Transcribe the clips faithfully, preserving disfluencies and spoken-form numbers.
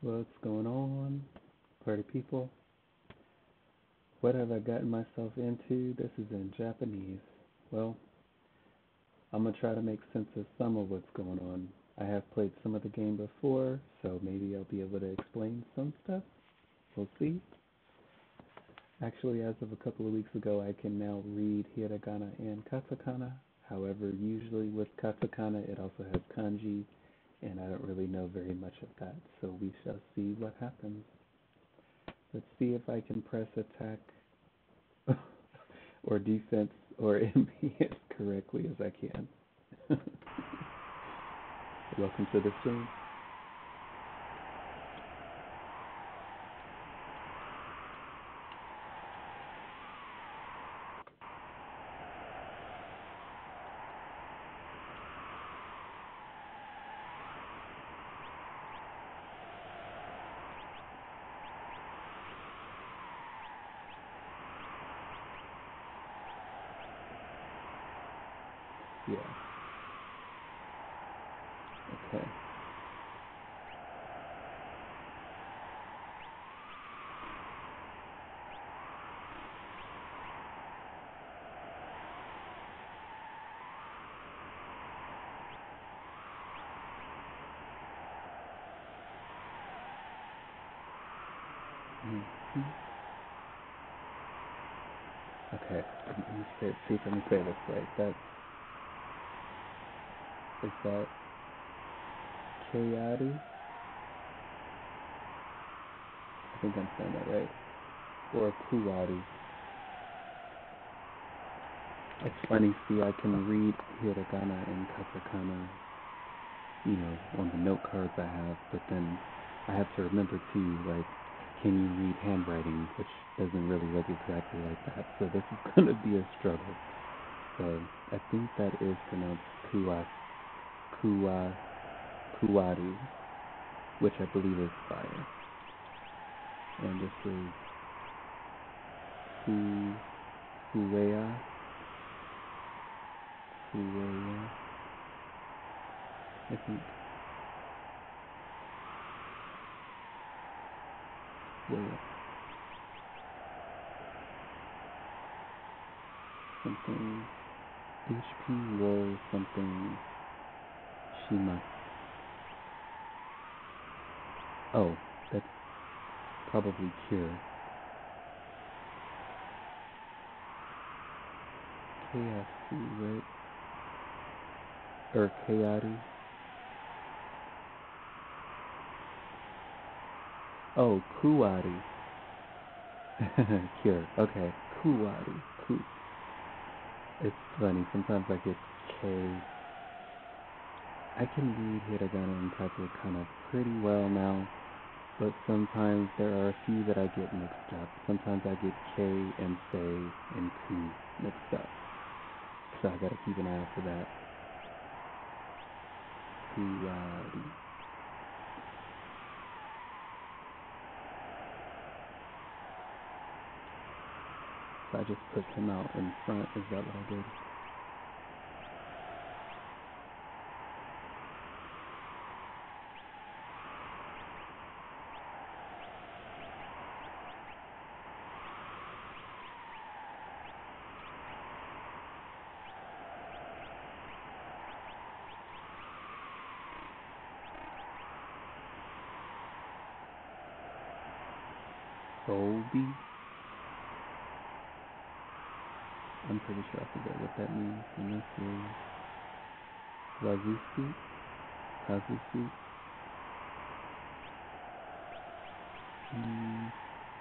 What's going on, party people? What have I gotten myself into? This is in Japanese. Well, I'm gonna try to make sense of some of what's going on. I have played some of the game before, so maybe I'll be able to explain some stuff. We'll see. Actually, as of a couple of weeks ago, I can now read hiragana and katakana. However, usually with katakana, it also has kanji, and I don't really know very much of that, so we shall see what happens. Let's see if I can press attack or defense or M P as correctly as I can. Welcome to the stream. Yeah. Okay. Mm-hmm. Okay. Let me say, see if I can say this right. That's is that Kayadu? I think I'm saying that right. Or Kuwadu. It's funny, see, I can read hiragana and katakana, you know, on the note cards I have, but then I have to remember too, like, can you read handwriting, which doesn't really look exactly like that. So this is going to be a struggle. So I think that is pronounced kuwa, kuwa, kuwadu, which I believe is fire. And this is hu, huea, huea, I think, huea, something, H P roll something, shima. Oh, that's probably cure. Kayasu, right? Or Kayaru. Oh, Kuwari. Cure. Okay. Kuwari. Ku. It's funny. Sometimes I get K. I can read hiragana and katakana pretty well now, but sometimes there are a few that I get mixed up. Sometimes I get K and Sei and Ku mixed up. So I gotta keep an eye out for that. Kuwari. So I just put him out in front. Is that what I did? Obi? I'm pretty sure I forget what that means. And this is Wazusu? Kazusu? Mm,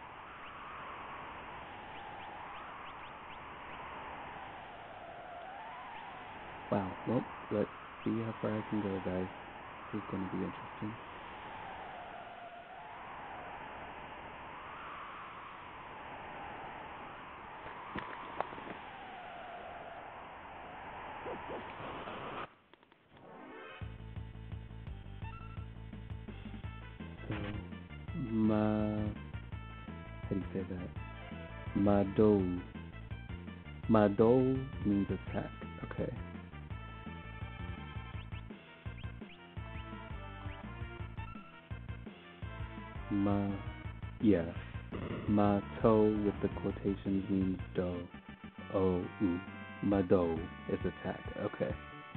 wow. Well, let's see how far I can go, guys. This is going to be interesting. So, ma... How do you say that? Madou. Madou means attack. Okay. Ma, yeah. Ma to with the quotations means do. O u. Mado is attack. Okay.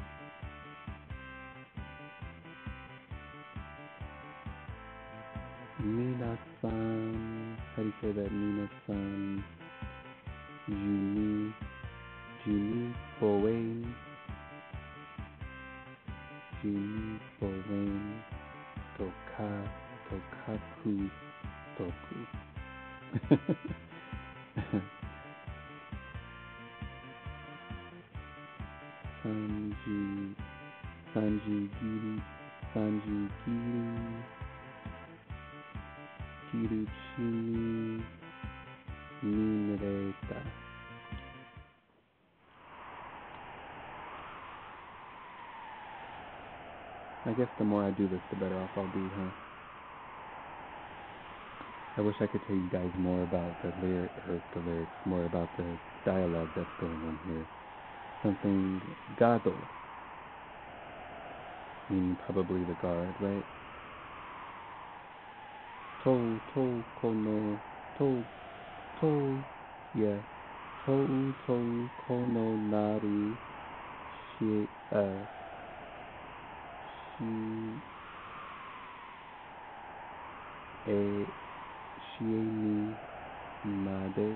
Minasan. How do you say that? Minasan. Juni. Juni Bowen. Juni Bowen. Toka. Tokaku. Toku. Sanju. Sanju Giri. Sanju Giri. Kiruchini Minereta. I guess the more I do this, the better off I'll be, huh? I wish I could tell you guys more about the lyric, or the lyrics, more about the dialogue that's going on here. Something gado, meaning probably the guard, right? To, to, kono, to, to, yeah. To, to, kono, naru, shi, uh, shi, e, shieni, made.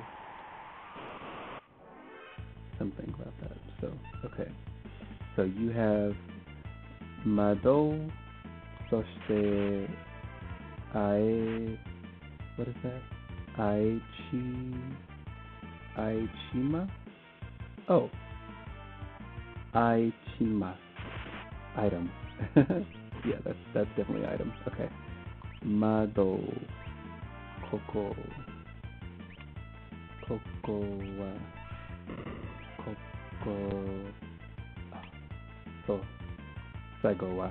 Something about that. So, okay. So you have Mado, soshite, Ae, what is that? Aichi, Aichima? Oh, Aichima, item. Yeah, that's that's definitely item. Okay. Mado, Koko, Koko, Koko, so, Saigowa.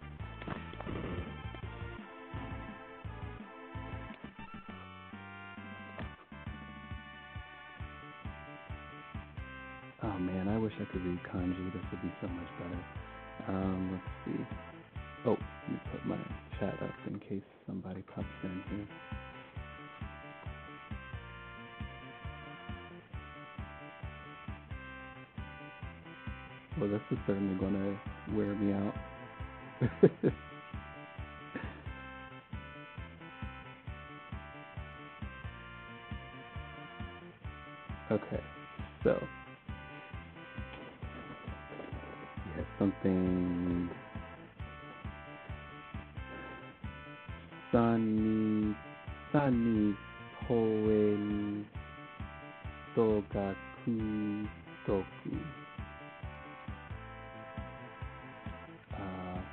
Oh man, I wish I could read kanji. This would be so much better. Um, let's see. Oh, let me put my chat up in case somebody pops in here. Well, this is certainly going to wear me out. Okay, so you have something Sani Sani Poen Dogaku Doku. Uh,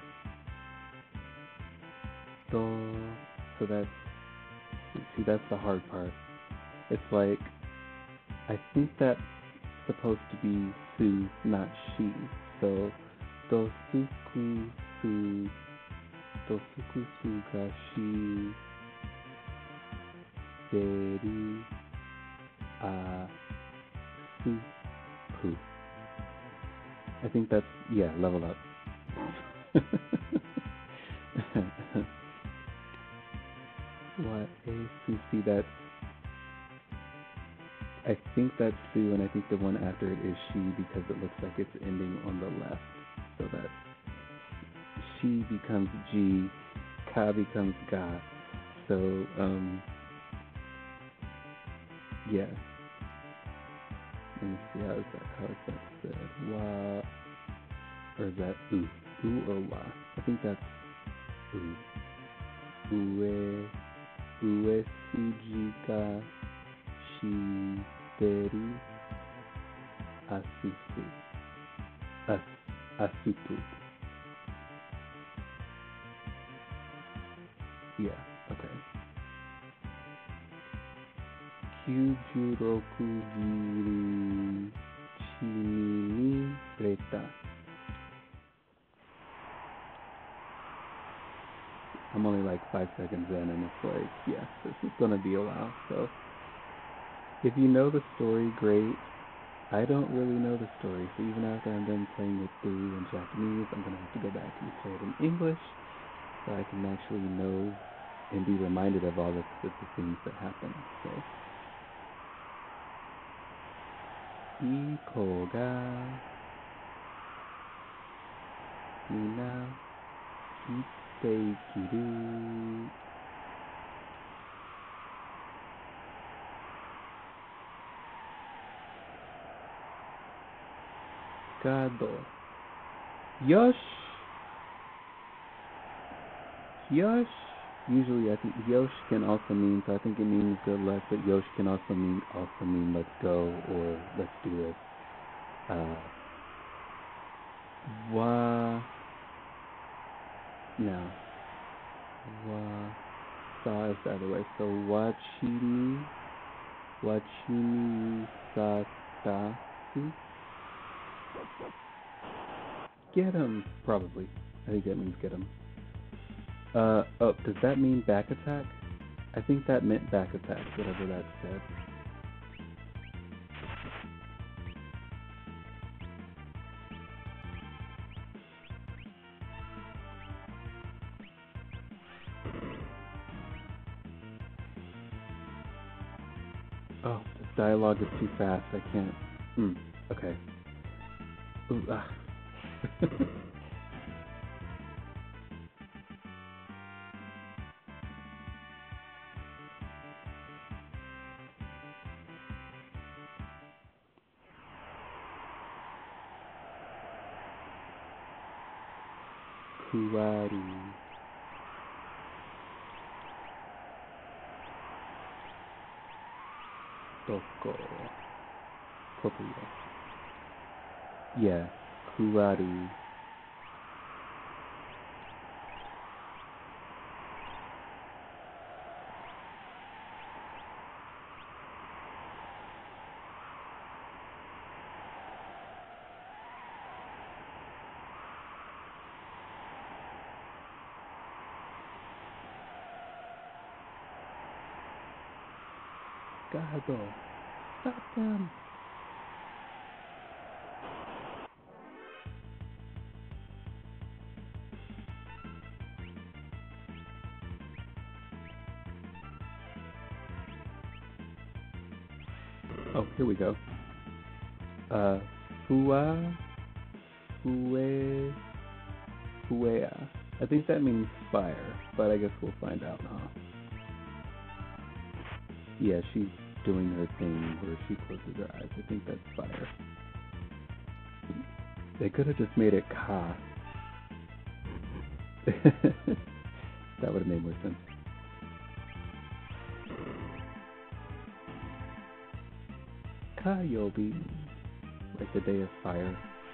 do, so that's, see, that's the hard part. It's like, I think that's supposed to be su, not she. So, dosuku su, dosuku su ga shi deru a su pu. I think that's, yeah, level up. What a sushi, that's, I think that's Sue, and I think the one after it is she because it looks like it's ending on the left. So that she becomes G, ka becomes ga. So, um, yeah. Let me see, how is that, how is that said? Wa, or is that u? U or wa? I think that's u. Ue, ue suji ga shideru asusu. As, asupu. Yeah, okay. Kyujuroku giri chini ni reta. I'm only like five seconds in, and it's like, yes, this is going to be a while. So, if you know the story, great. I don't really know the story, so even after I'm done playing it through in Japanese, I'm going to have to go back and play it in English so I can actually know and be reminded of all the, the, the things that happen. So, いい子がみんな生きていける Gado. Yosh. Yosh. Usually, I think Yosh can also mean, so I think it means good luck, but Yosh can also mean also mean let's go or let's do this. Uh, wa. No. Wa. Sa is the other way. So wachini. Wachini satasu. Get him, probably. I think that means get him. Uh, oh, does that mean back attack? I think that meant back attack, whatever that said. Oh, this dialogue is too fast. I can't. Hmm, okay. Ooh, ah. Kuwari. Toko. Kokuya. Yeah, Kuwari. Gado. Stop them. Oh, here we go. Uh, Fua, Fue, Fuea. I think that means fire, but I guess we'll find out, huh? Yeah, she's doing her thing where she closes her eyes. I think that's fire. They could have just made it Ka. That would have made more sense. Kayobi, like the day of fire.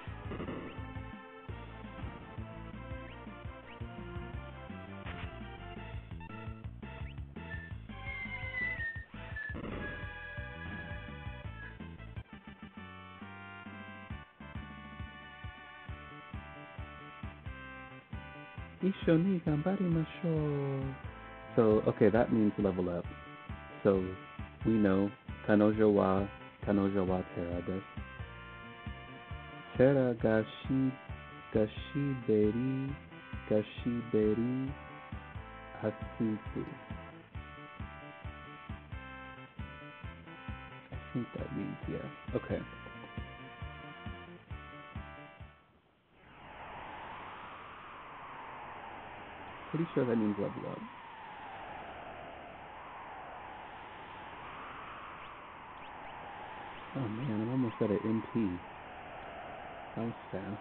Ishoni gambarimashou. So, okay, that means level up. So, we know Kanojo wa Kanojo wa Terra desu. Terra gashi gashiberi gashiberi asupu. I think that means yeah. Okay. Pretty sure that means level up. Oh man, I'm almost at an M P. That was fast.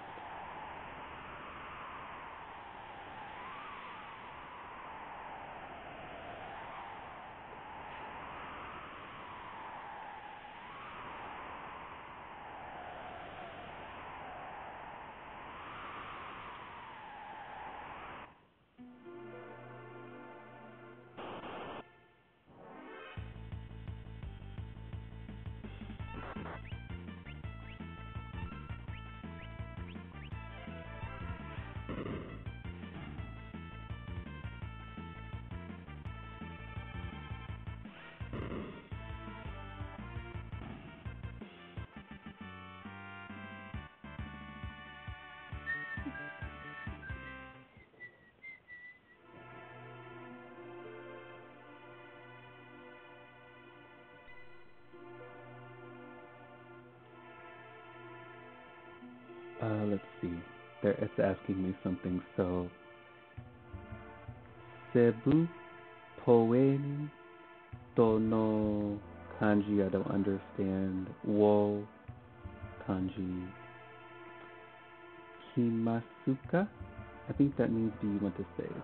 let's see. There, it's asking me something. So, Cebu Poen Tono Kanji, I don't understand. Wo Kanji. Himasuka? I think that means do you want to save?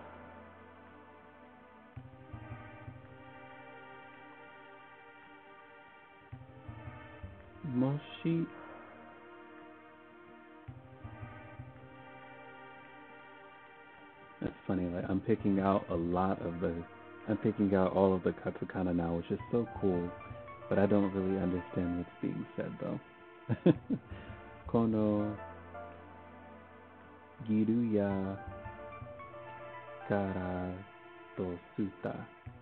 Moshi. That's funny, like I'm picking out a lot of the I'm picking out all of the katakana now, which is so cool, but I don't really understand what's being said though. Kono Giruya Kara to Suta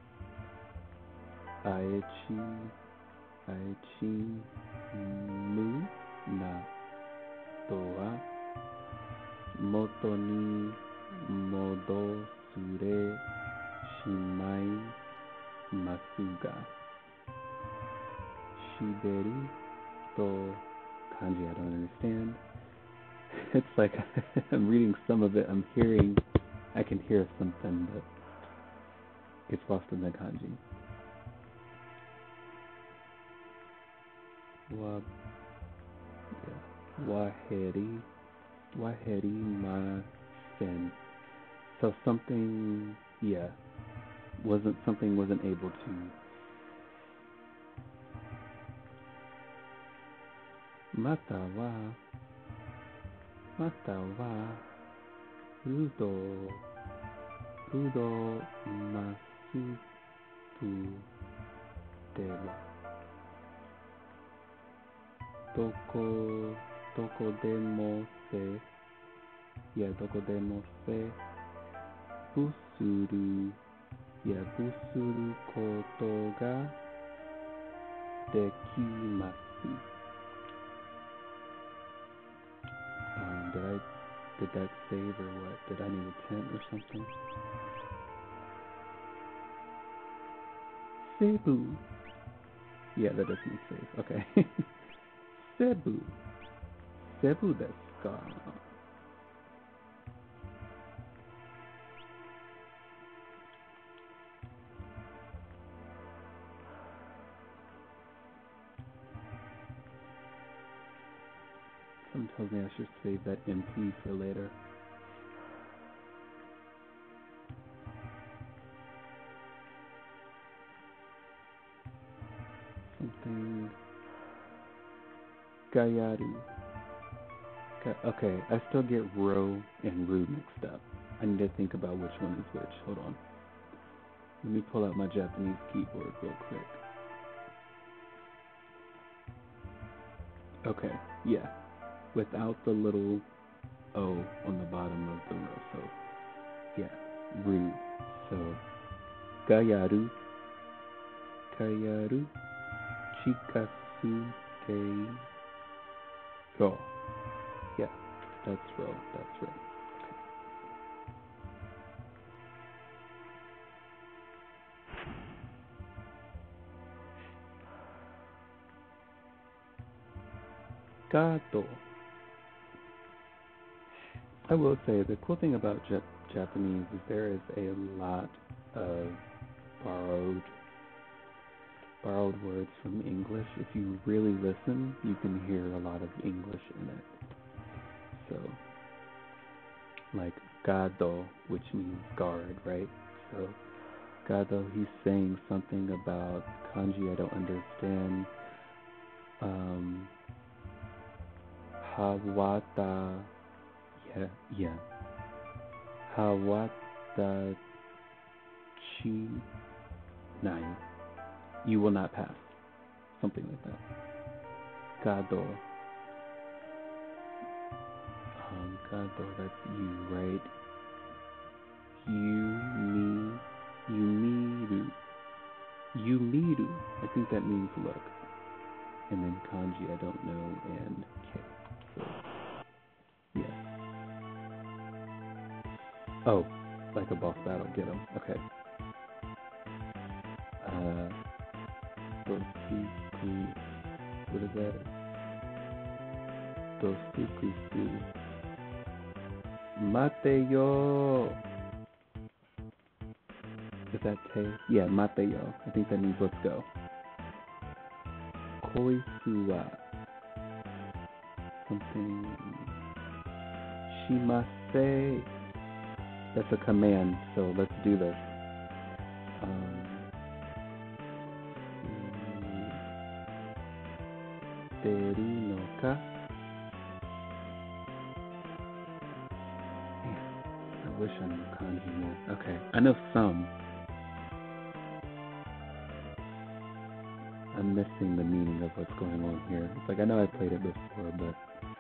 Aichi Aichi Mu Na Toa Moto ni Modosure Shimai Masuga Shiberu to Kanji, I don't understand. It's like I'm reading some of it, I'm hearing, I can hear something, but it's lost in the kanji. Wa, yeah. Waheri, Waheri ma sen. So something, yeah, wasn't something wasn't able to. Mata wa, mata wa, udo, udo masuku dewa. Doko, doko demo se, yeah, doko demo se, busuru, yeah, busuru koto ga dekimasu. Um, did I, did that save or what? Did I need a tent or something? Cebu. Yeah, that doesn't save. Okay. Cebu. Cebu desu ka? Someone tells me I should save that M P for later. Something. Gayaru. Okay, I still get ro and ru mixed up. I need to think about which one is which. Hold on. Let me pull out my Japanese keyboard real quick. Okay, yeah. Without the little O on the bottom of the row. So, yeah, ru. So, gayaru, gayaru, chikasu te ro. Yeah, that's ro. That's right. Gato. I will say the cool thing about Jap- Japanese is there is a lot of borrowed borrowed words from English. If you really listen, you can hear a lot of English in it. So, like gado, which means guard, right? So, gado, he's saying something about kanji I don't understand. Um, hawata, yeah, yeah. Hawata chi nai. You will not pass. Something like that. Gado. Um, Gado, that's you, right? You, me, yumiru. Yumiru. I think that means look. And then kanji, I don't know, and K. So, yeah. Oh, like a boss battle. Get him. Okay. Uh, Dosuku. What is that? Dosukusu. Mateo. Is that te? Yeah, Mateo. I think that means let's go. Koisua. Something. Shimase. That's a command, so let's do this. Um, Teru no ka? Man, I wish I knew kanji more. Okay, I know some. I'm missing the meaning of what's going on here. It's like I know I played it before, but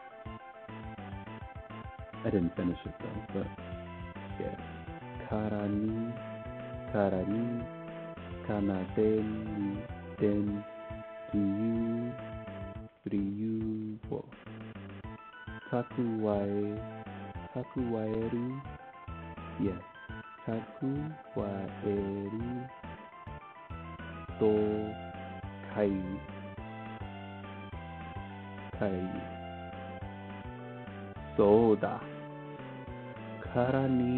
I didn't finish it though. But yeah, karani, karani, kanadeni, den, ryu, ryuwo, takuwae, takuwaeri, yes, takuwaeri, to. Kai, Kai, Soda, Karani,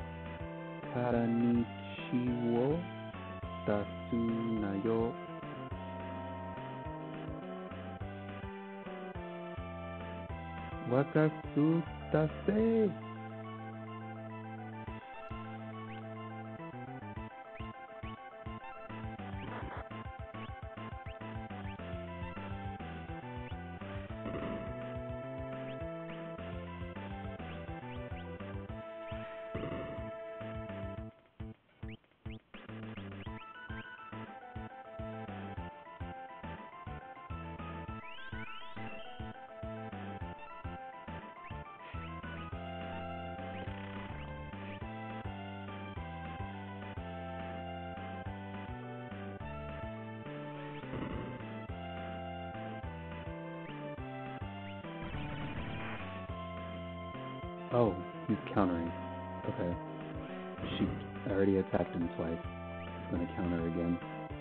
Karanichiwo, Dasu Nayo, Wakasu Dase. Oh, he's countering. Okay. Shoot. I already attacked him twice. He's gonna counter again.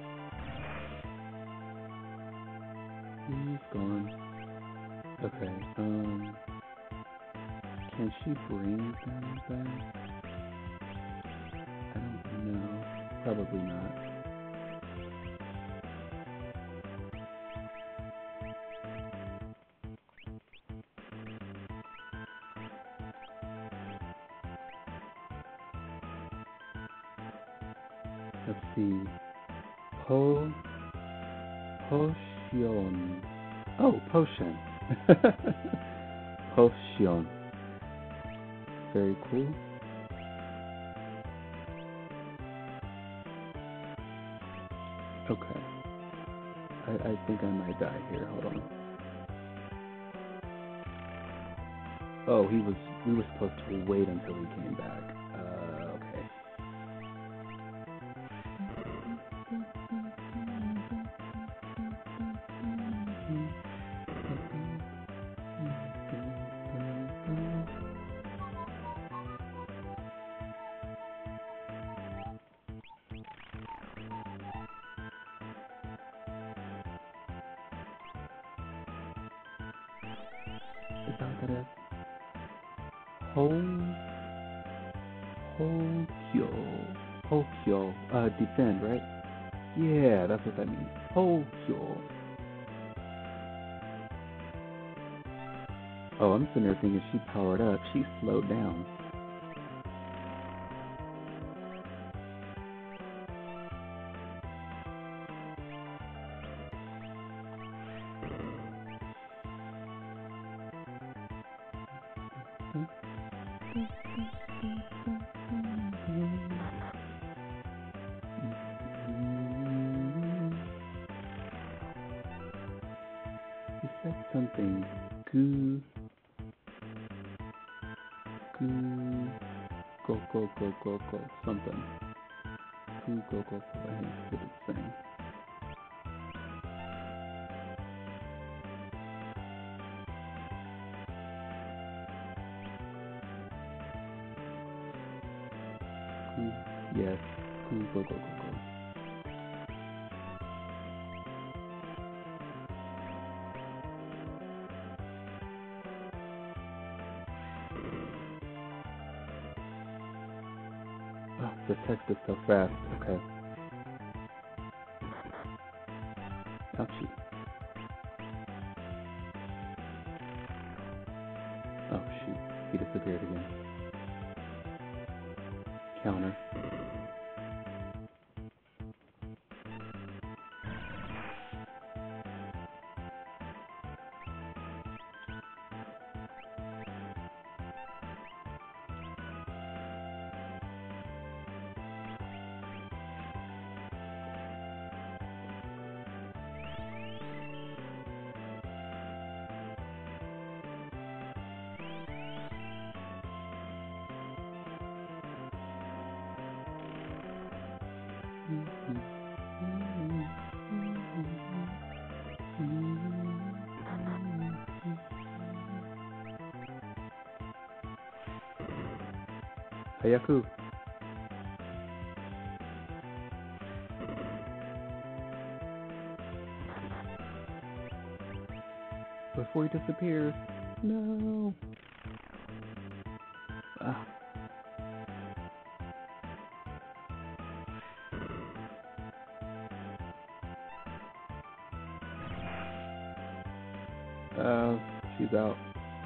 He's gone. Okay, um... can she bring them back? I don't know. Probably not. Let's see. Po... Potion. Oh, potion. Potion. Very cool. Okay. I, I think I might die here. Hold on. Oh, he was... we were supposed to wait until he came back. Uh, okay. Is that what that is? Ho... Hokyo. Hokyo. Uh, defend, right? Yeah, that's what that means. Hokyo. Oh, I'm sitting there thinking she powered up. She slowed down. He said something. Goo. Goo. Go, go, go, go, go. Something. Goo, go, go, go. I hate what it's saying. Goo. Yes. Goo, go, go, go, go. the text is so fast. Okay. Ouchie. Oh shoot. He disappeared again. Counter. Hayaku. Before he disappears. No. Ah. Uh, she's out.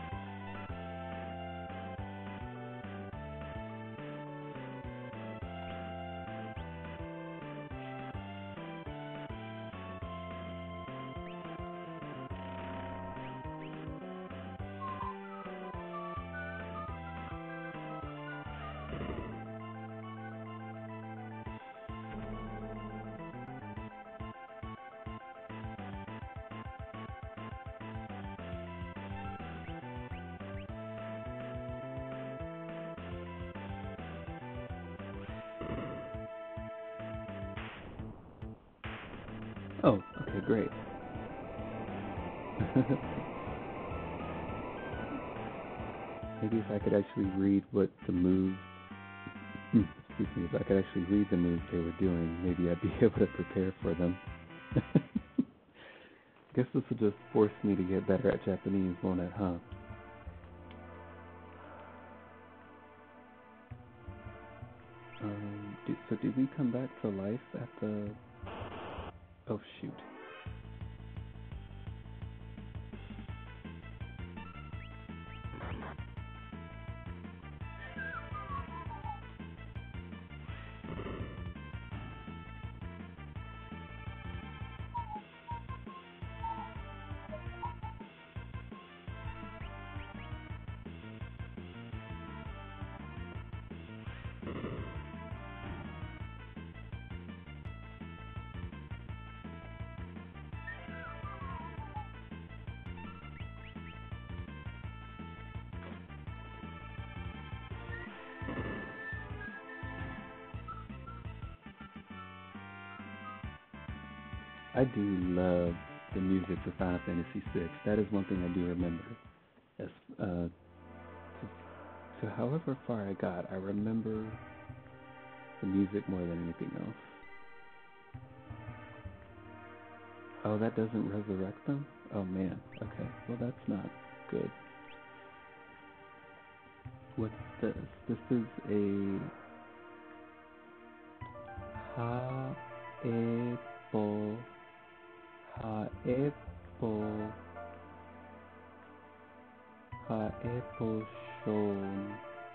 Oh, okay, great. Maybe if I could actually read what the moves, excuse me, if I could actually read the moves they were doing, maybe I'd be able to prepare for them. I guess this will just force me to get better at Japanese, won't it, huh? Um, do, so did we come back to life at the... Oh, shoot. I do love the music for Final Fantasy six. That is one thing I do remember. As, uh, to, to however far I got, I remember the music more than anything else. Oh, that doesn't resurrect them? Oh man, okay. Well, that's not good. What's this? This is a Haepo Haepo Haepo Shon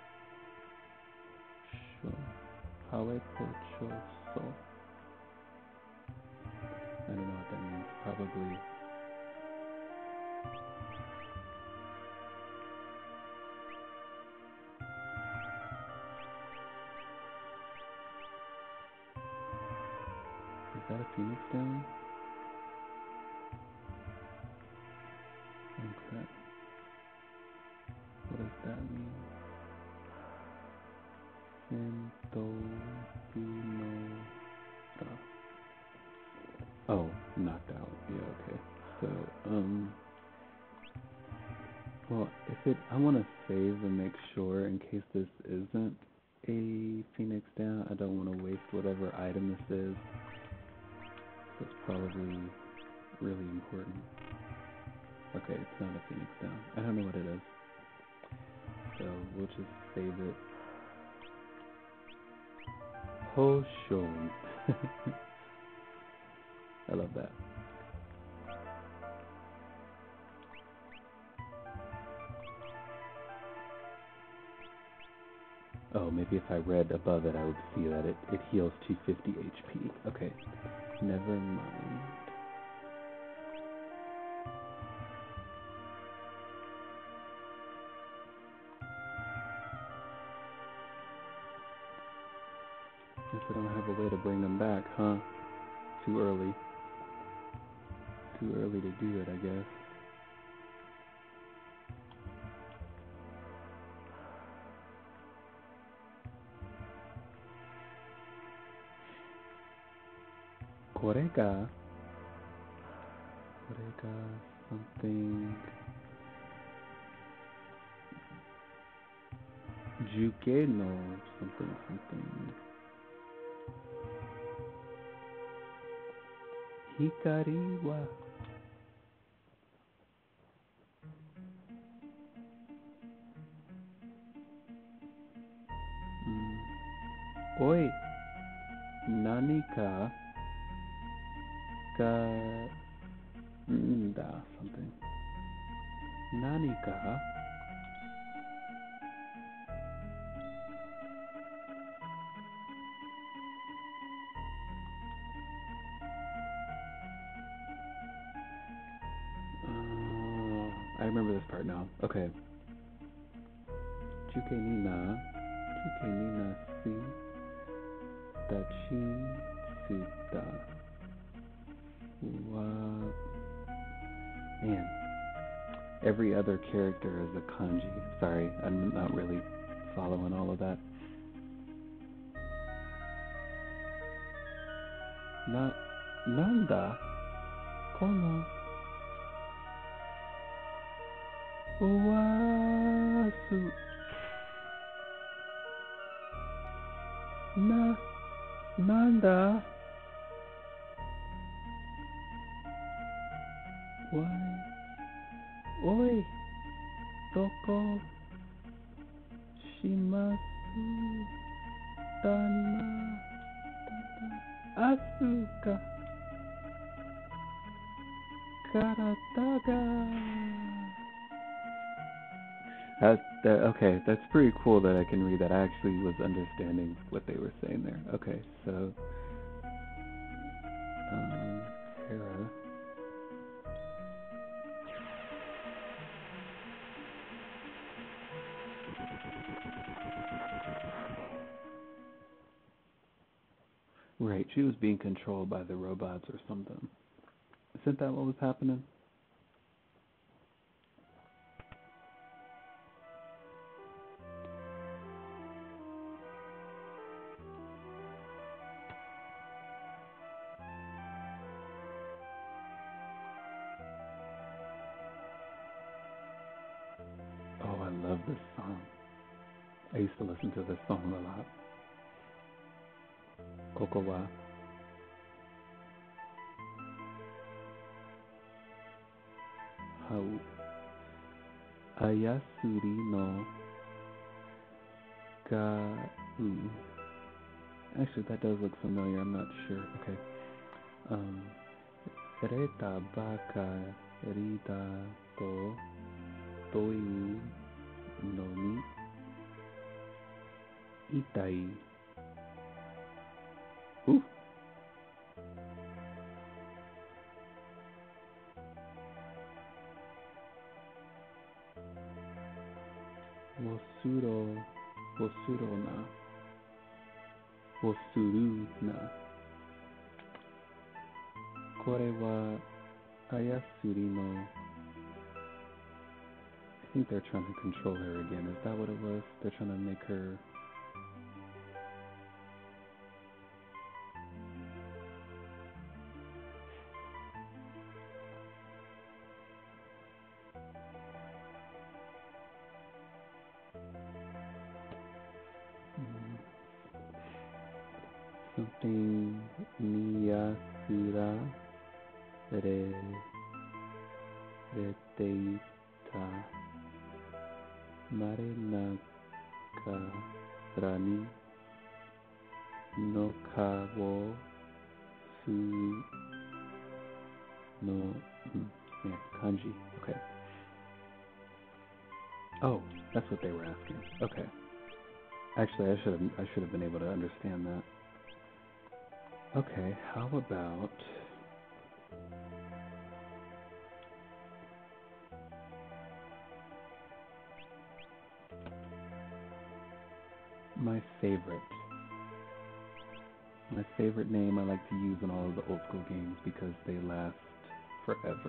Shon Haepo Choso. I don't know what that means. Probably. Is that a Phoenix Down? Okay. What does that mean? Sento Pinora. Oh, knocked out. Yeah, okay. So, um, well, if it, I want to save and make sure in case this isn't a Phoenix Down. I don't want to waste whatever item this is. That's probably really important. Okay, it's not a Phoenix Down. I don't know what it is. So we'll just save it. Hoshon. I love that. Oh, maybe if I read above it, I would see that it, it heals two hundred fifty H P. Okay, never mind. Guess I don't have a way to bring them back, huh? Too early. Too early to do it, I guess. Korega. Korega something. Juke no something something. Hikari wa. Mm. Oi. Nanika. Ga. Da something. Nanika. Uh, I remember this part now. Okay. Juke ni na. Juke ni na si. Dachi suda. Wa. Man. Every other character is a kanji. Sorry, I'm not really following all of that. Na, nanda, kono, uwasu, na, nanda, why, oi, doko, shimasu, dana, asuka, karataga. That, that, okay, that's pretty cool that I can read that. I actually was understanding what they were saying there. Okay, so, um, Hera. Right, she was being controlled by the robots or something. Isn't that what was happening? Oh, I love this song. I used to listen to this song a lot. Kokowa. Hau. Ayasuri no Gau. Actually, that does look familiar. I'm not sure. Okay. Um. Reta baka rida to toi no ni itai. Ooh. Wosuro, wosuro na, wosuru na. Kore wa ayasuri no. I think they're trying to control her again. Is that what it was? They're trying to make her. Something Miyasura re reteita Marenaka Rani no ka wo su no mm, yeah, kanji. Okay. Oh, that's what they were asking. Okay. Actually, I should have I should have been able to understand that. Okay, how about my favorite? My favorite name I like to use in all of the old school games because they last forever.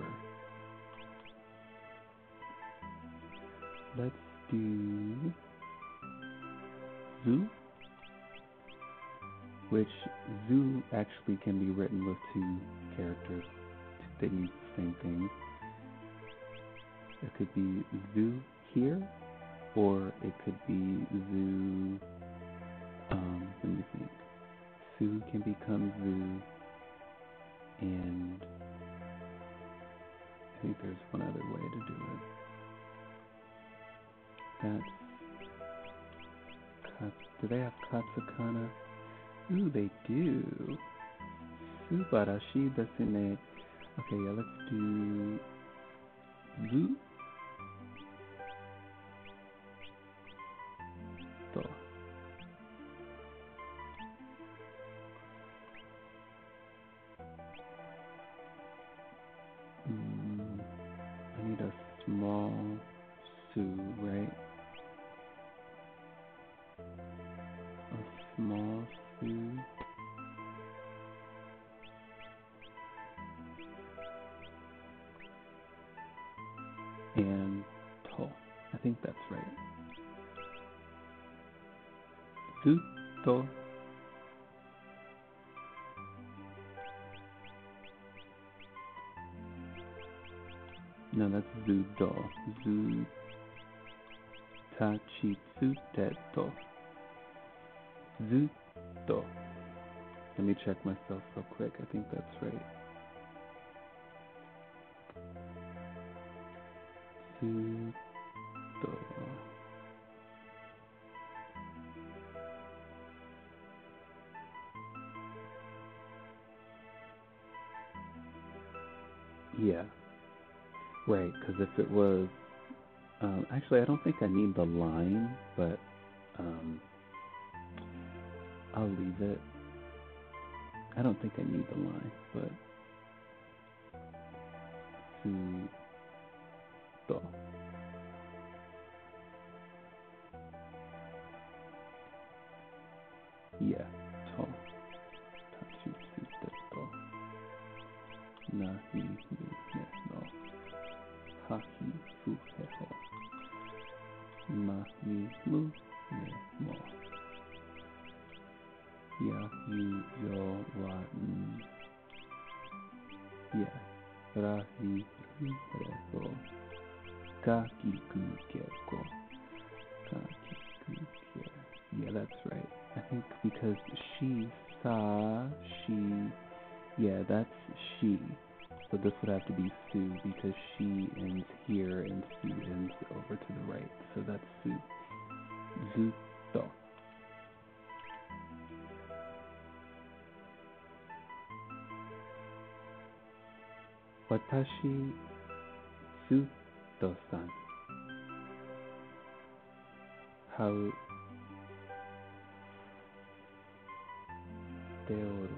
Let's do Zoo, which Zoo actually can be written with two characters that mean the same thing. It could be Zoo here, or it could be Zoo. Um, let me think. Zoo can become Zoo, and I think there's one other way to do it. That's do they have katakana? Ooh, they do. Subarashi desune. Okay, yeah, let's do Zu to. Mm, I need a small su, right? A small su. And to. I think that's right. Zu to. No, that's zu do. Zu tachitsu teto. Zu to. Let me check myself real quick. I think that's right. Zu to. Yeah, right, because if it was, um, actually, I don't think I need the line, but um, I'll leave it. I don't think I need the line, but su do. Yeah, to. Tachitsu teto. Nahi mu ne no. Hahi fu heho. Mahi mu ne mo. Ya yu yo wa n. Yeah. Rahi ru reho. Kakiku keko. Kakiku ke. Yeah, that's right. I think because she saw, she, yeah, that's she. So this would have to be Su because she ends here and Su ends over to the right. So that's Su. Zuto. Watashi Zuto-san. How Teoru.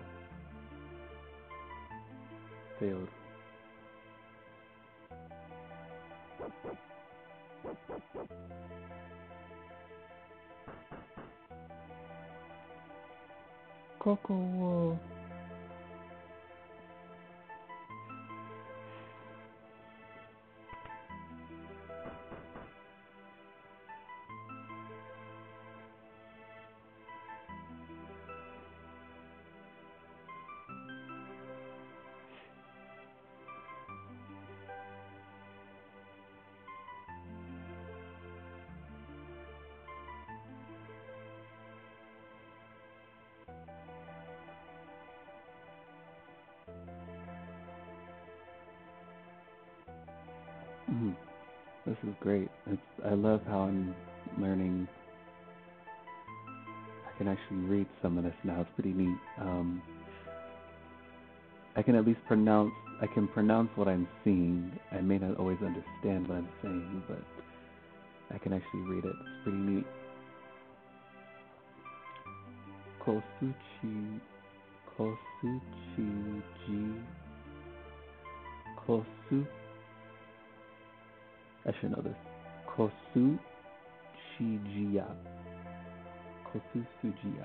Teoru. Koko wo. Mm, this is great. It's, I love how I'm learning. can actually read some of this now. It's pretty neat. Um, I can at least pronounce. I can pronounce what I'm seeing. I may not always understand what I'm saying, but I can actually read it. It's pretty neat. Kosuchi, Kosuchi ji, Kosu. I should know this. Kosu Shijiya. Kosu Sujiya.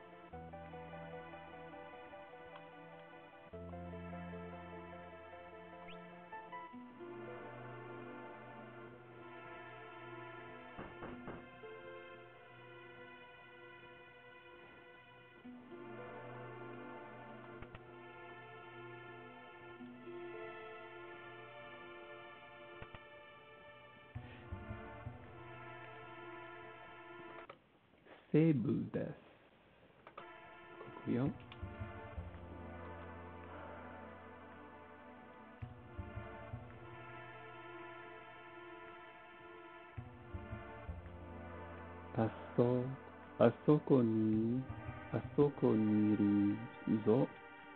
Seibu desu. Kokuyo. Aso, asoko ni, asoko ni iru zo.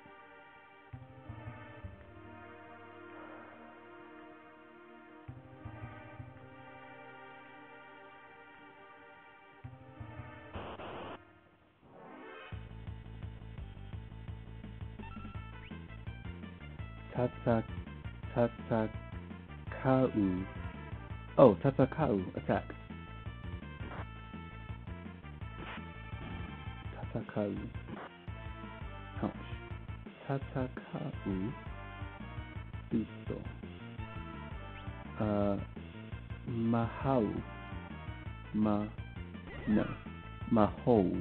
Tata, tatakau. Oh, tatakau, attack. Tatakau, punch. Tatakau, suso. Uh, mahau, ma, no, mahou.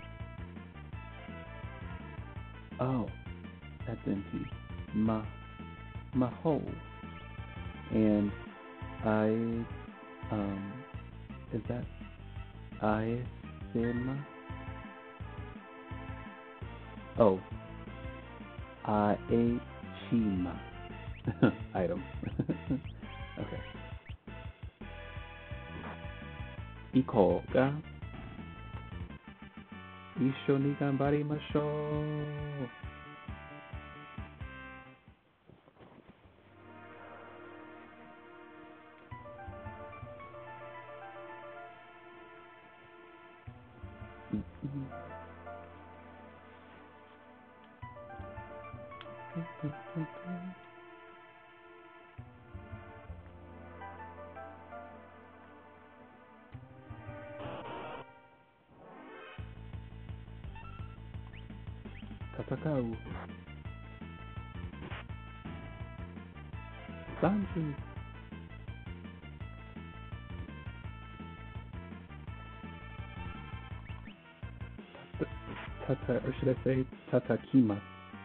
Oh, that's empty. Ma, mahou. And I, um, is that I, sema? Oh, Aechima. Item. Okay. Iko ga Isho ni ganbarimashou. Tatakau. Sanju. Tata, or should I say Tatakima?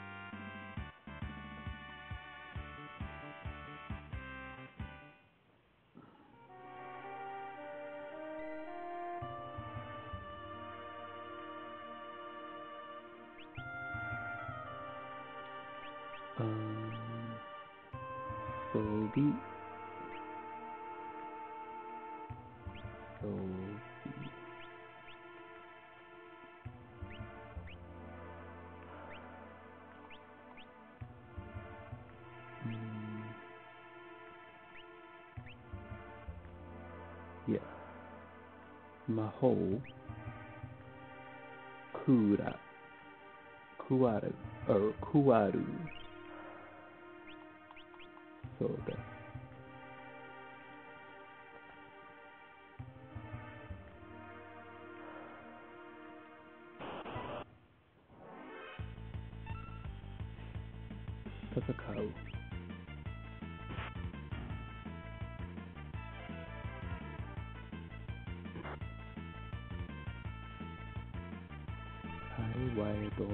Um, Sobi. Sobi. Mm. Yeah. Mahou. Kura. Kuaru. Or Kuaru. Soda. Tatakau. Hai Waido.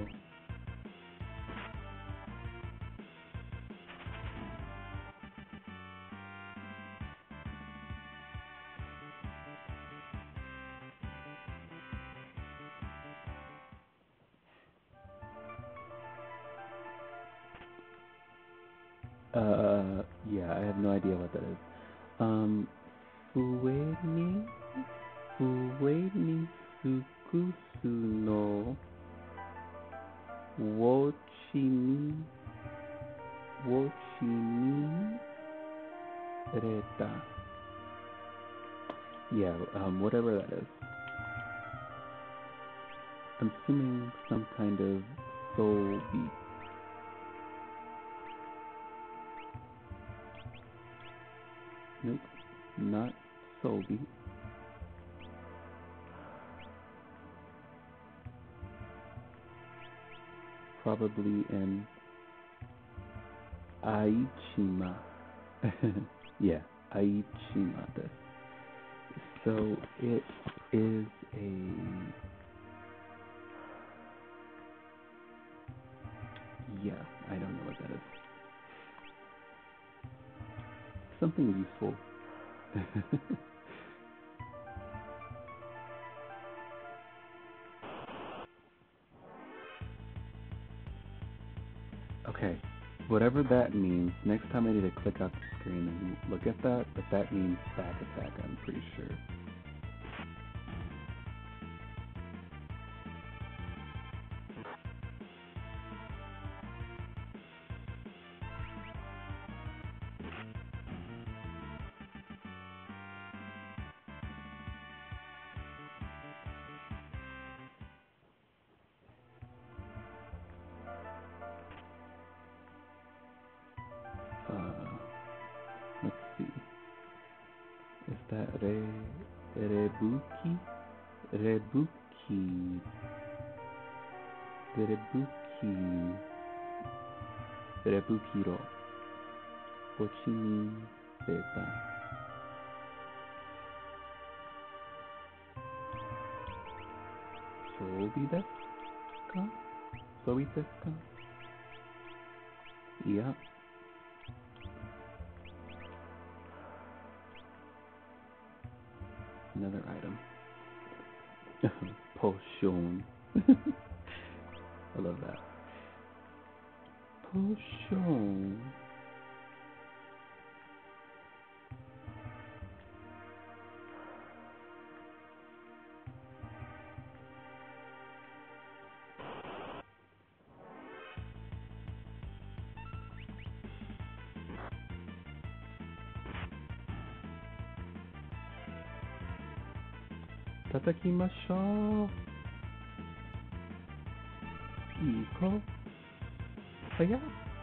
Uh, yeah, I have no idea what that is. Um, Fueni, Fueni Kusu no wochi ni wochi ni reta. Yeah, um, whatever that is. I'm assuming some kind of soul beat. Nope, not soul beat. Probably an Aichima. Yeah, Aichima. So it is a yeah, I don't know what that is. Something useful. Okay, whatever that means, next time I need to click out the screen and look at that, but that means back attack, I'm pretty sure. Uh, let's see. Is that Re Rebuki? Rebuki. Rebuki. Rebukiro. Ochini Beta. Sobi desu ka? Sobi desu ka? Yeah. Another item. Potion. I love that. Potion. Tatakimashou. Iko. Saya.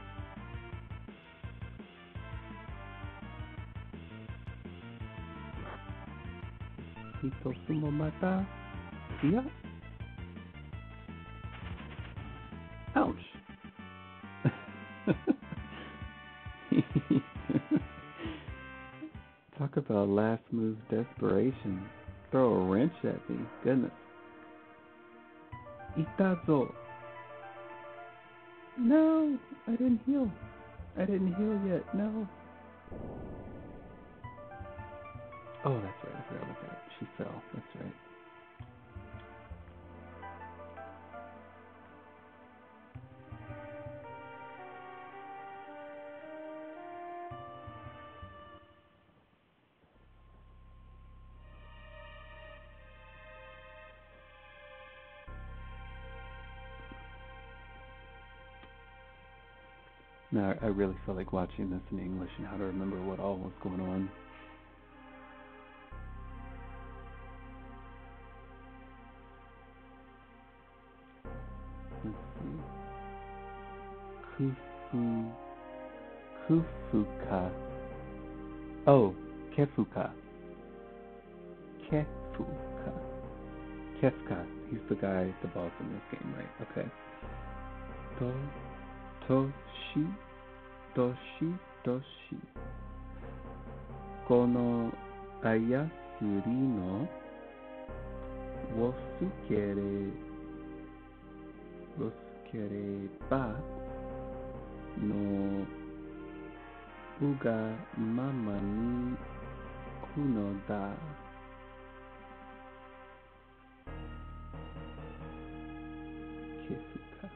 Hitosumo mata. Yeah. Ouch. Talk about last move desperation. Throw a wrench at me. Goodness. Itazo. No, I didn't heal. I didn't heal yet. No. Oh, that's right. I forgot about that. She fell. That's right. No, I really feel like watching this in English and how to remember what all was going on. Let's see. Kufu. Kufuka. Oh, Kefuka. Kefuka. Kefka. He's the guy, the boss in this game, right? Okay. To. Toshi. Toshi. Toshi. Kono ayasuri no wosukere wosukereba no uga mama ni kuno da. Kefuka.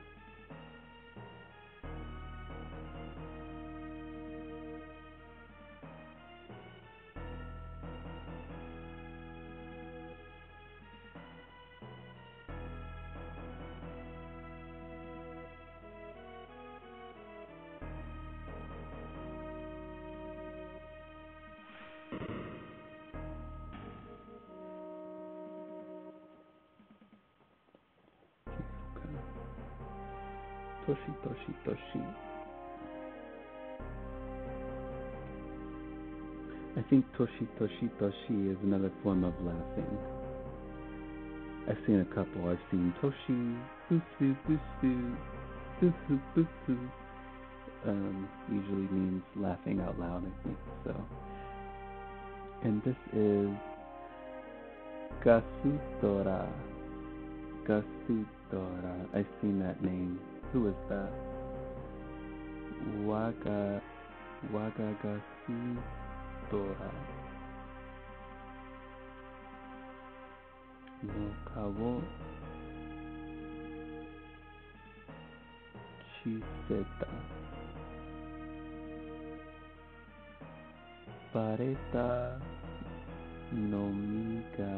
Toshi, Toshi, Toshi. I think Toshi, Toshi, Toshi is another form of laughing. I've seen a couple. I've seen Toshi, Busu, Busu, Busu, Busu. Um, usually means laughing out loud, I think. So, and this is Gasutora. Gasutora. I've seen that name. Who is that? Waga, Waga Gasutora. No kawo chiseta. Pareta no mi ga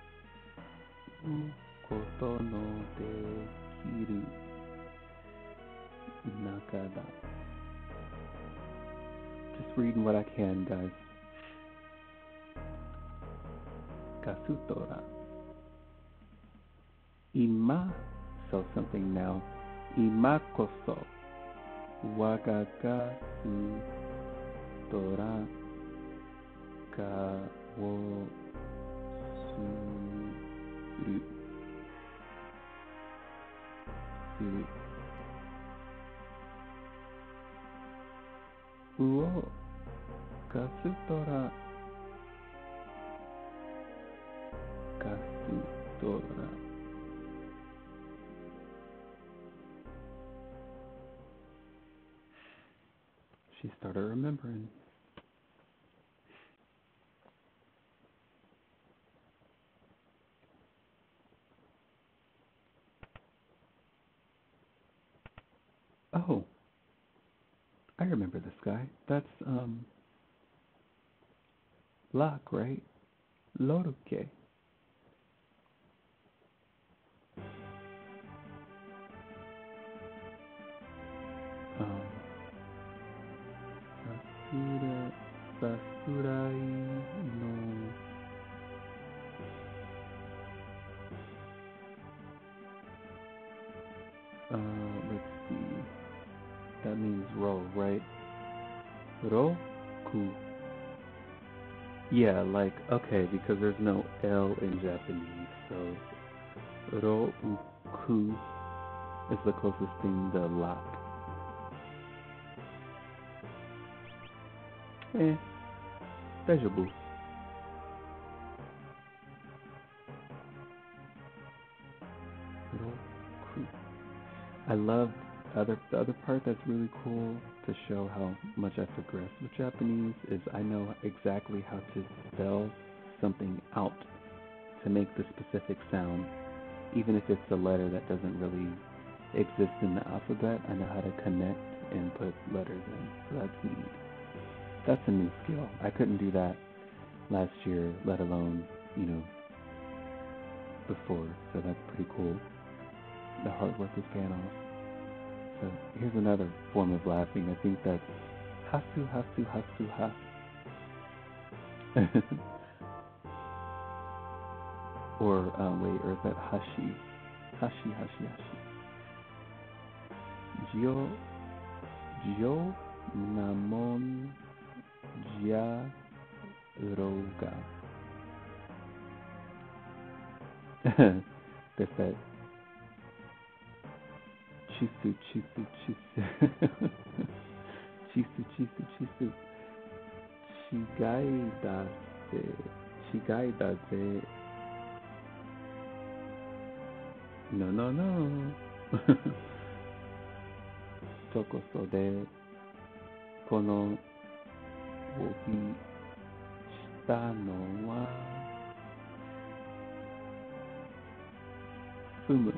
koto no dekiru nakada. Just reading what I can, guys. Gasutora. Ima, so something now. Imakoso. Wagagasu tora ka wo suru. Suru. Uo gasutora. Gasutora. She started remembering. Oh, I remember this guy. That's, um, Locke, right? Loruke. Um, Sasura, Sasurai no Uh, let's see. That means roll, right? Roku. Yeah, like, okay, because there's no L in Japanese, so Roku is the closest thing to lock. Eh, dejavu. Roku. I love other the other part that's really cool to show how much I've progressed with Japanese is I know exactly how to spell something out to make the specific sound, even if it's a letter that doesn't really exist in the alphabet. I know how to connect and put letters in, so that's neat. That's a new skill. I couldn't do that last year, let alone, you know, before, so that's pretty cool. The hard work is paying off. So here's another form of laughing. I think that's hasu, hasu, hasu, ha. or, uh, wait, or is that hashi? Hashi, hashi, hashi. Jio, Jio namon jia roga. That's that. Chisu, chisu, chisu. Chisu, chisu, chisu. Chigai da se. Chigai da se. No, no, no. Tokoso de. Kono wobi shita no wa. Fumu.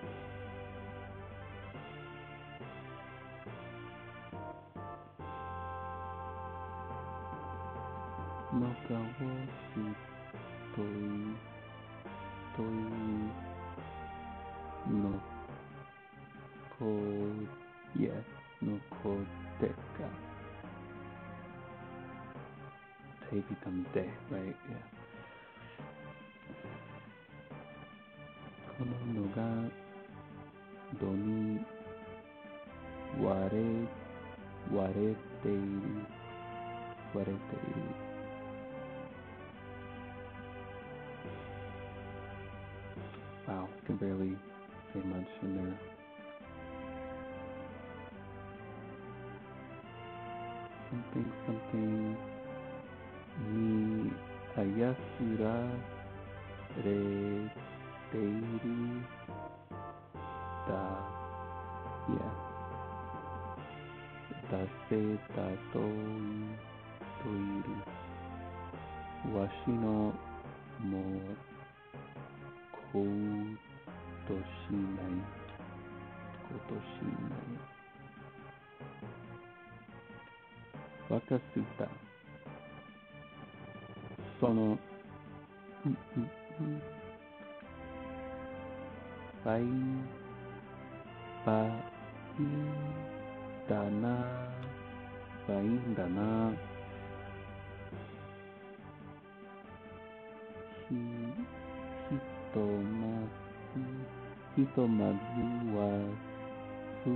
Noka wo shitoi toi no ko yes no kodeka. Te becomes de, right? Yeah. Kono no ga doni Ware, Wareteiru, Wareteiru. Wow, I can barely say much in there. Something, something. Ni ayasura re deiru da. Yeah. Dase da doi doiru. Washi no mo kotoshinai. Kotoshinai. Wakasuta. Sono. Mm, mm, mm. Fine. Fine. Dana. Fine dana. Hi. Hitomasu. Hitomazu wa fu.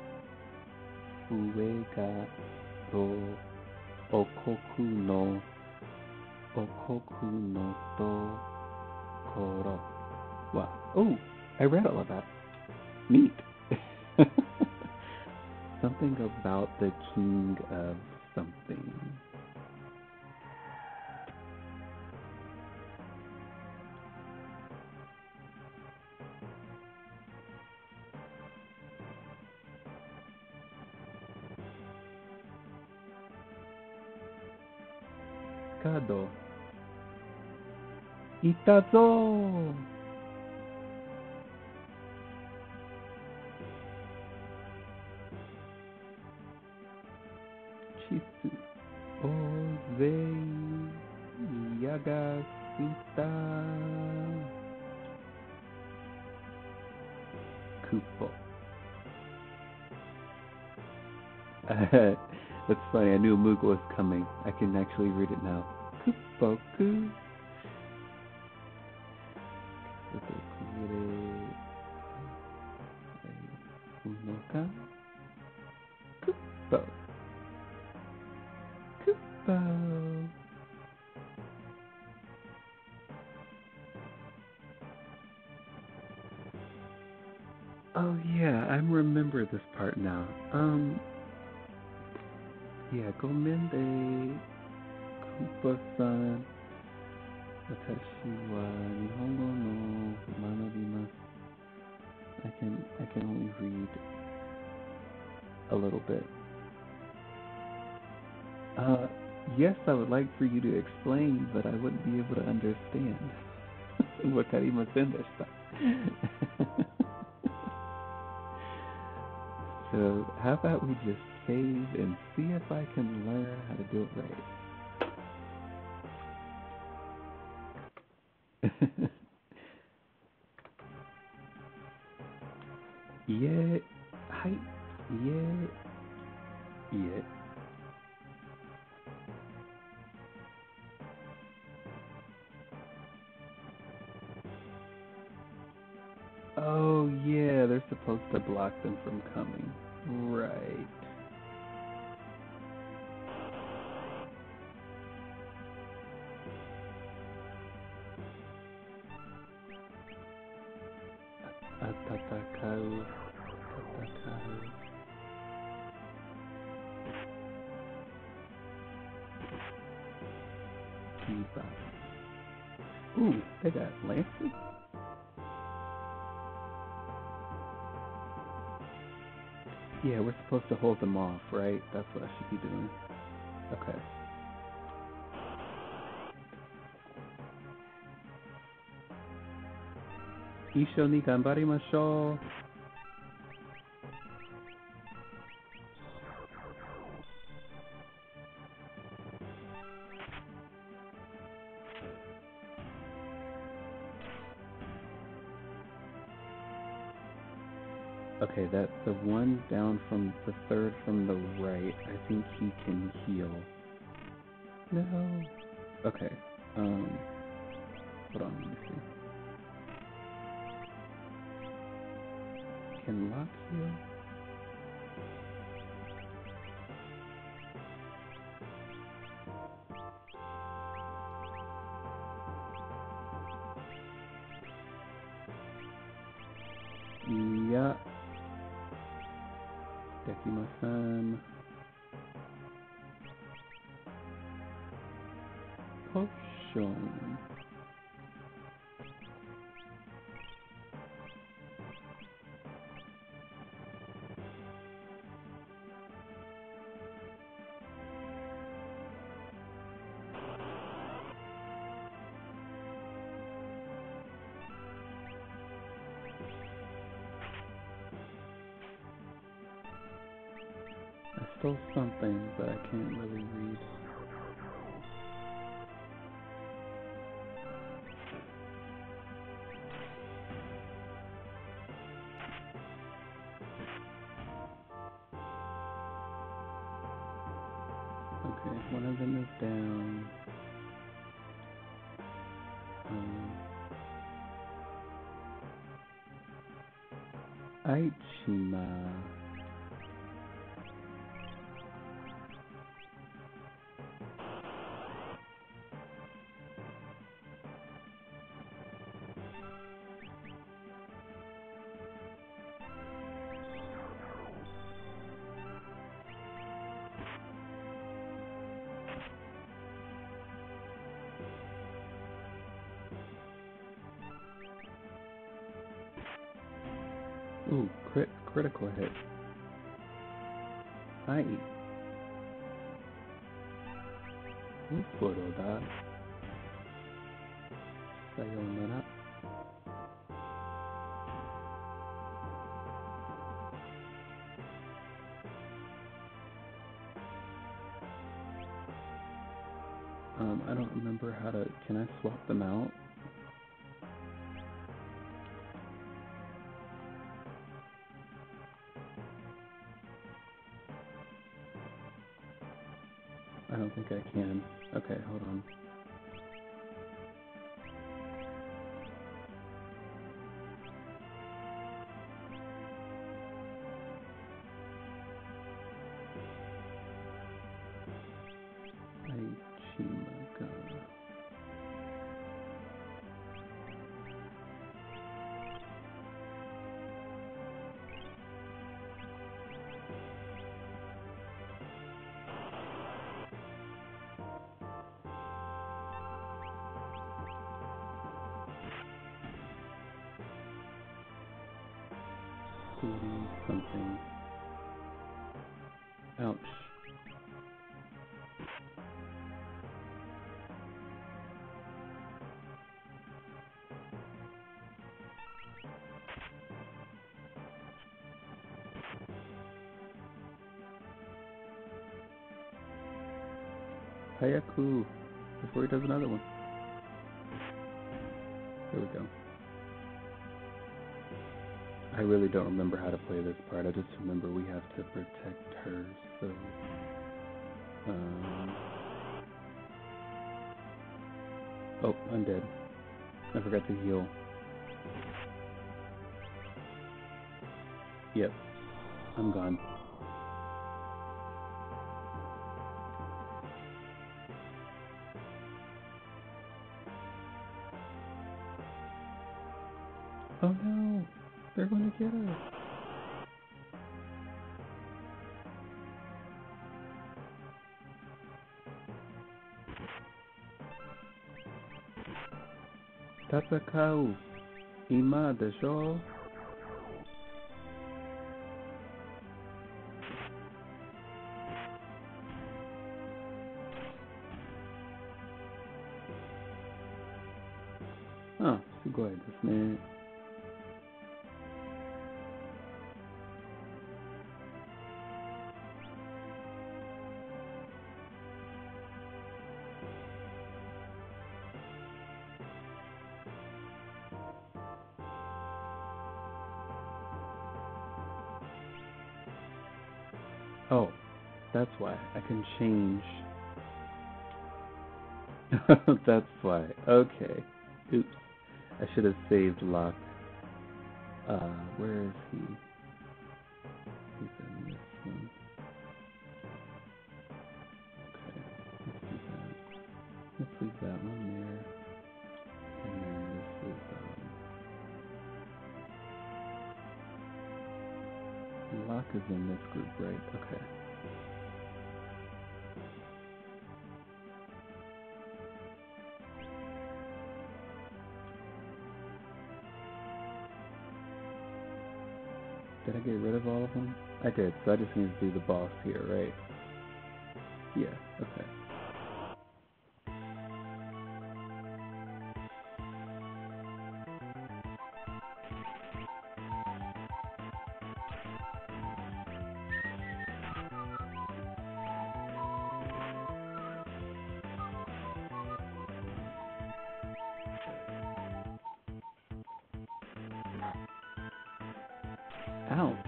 Fuega ro. Okoku no. Okoku no to koro wa. Oh, I read all of that. Neat. Something about the king of something. Kado. Itazo! Chisu. Ozei. Yagasuta. Kupo. That's funny. I knew Mugo was coming. I can actually read it now. Kupoku. Unoka. Kupo. Kupo. Oh yeah, I remember this part now. Um, yeah, Gomende Kupo-san. Watashi wa Nihongo no manabimasu. I can I can only read a little bit. Uh, yes, I would like for you to explain, but I wouldn't be able to understand. Wakarimasen deshita. So how about we just save and see if I can learn how to do it right. Yeah, hi, yeah, yeah. Oh yeah, they're supposed to block them from coming. Right. Atatakau, atatakau. Kiba. Ooh, they got lances? Yeah, we're supposed to hold them off, right? That's what I should be doing. Okay. Isho ni ganbarimashou. Okay, that's the one down from the third from the right. I think he can heal. No. Okay. Um. Hold on. Let me see. Can Lock heal? Dekimasan. Potion. I stole something, but I can't really read. Okay, one of them is down. Um, Aichima. Ooh, crit critical hit. Ai. Uforo da. Sayonara. Um, I don't remember how to. Can I swap them out? I don't think I can. Okay, hold on. Aichimaga. Forty something. Ouch. Hayaku, before he does another one. There we go. I really don't remember how to play this part. I just remember we have to protect her, so... Um... Oh, I'm dead. I forgot to heal. Yep. I'm gone. Oh no! They're gonna get us! Tatakau! Ima desho? Ah, sugoi desu ne. Oh, that's why. I can change. That's why. Okay. Oops. I should have saved Locke. Uh, where is he? He's in this one. Okay, let's do that. Let's leave that one there. And then this is, um, Hawk is in this group, right? Okay. Did I get rid of all of them? I did, so I just need to do the boss here, right? Yeah, okay. Ouch.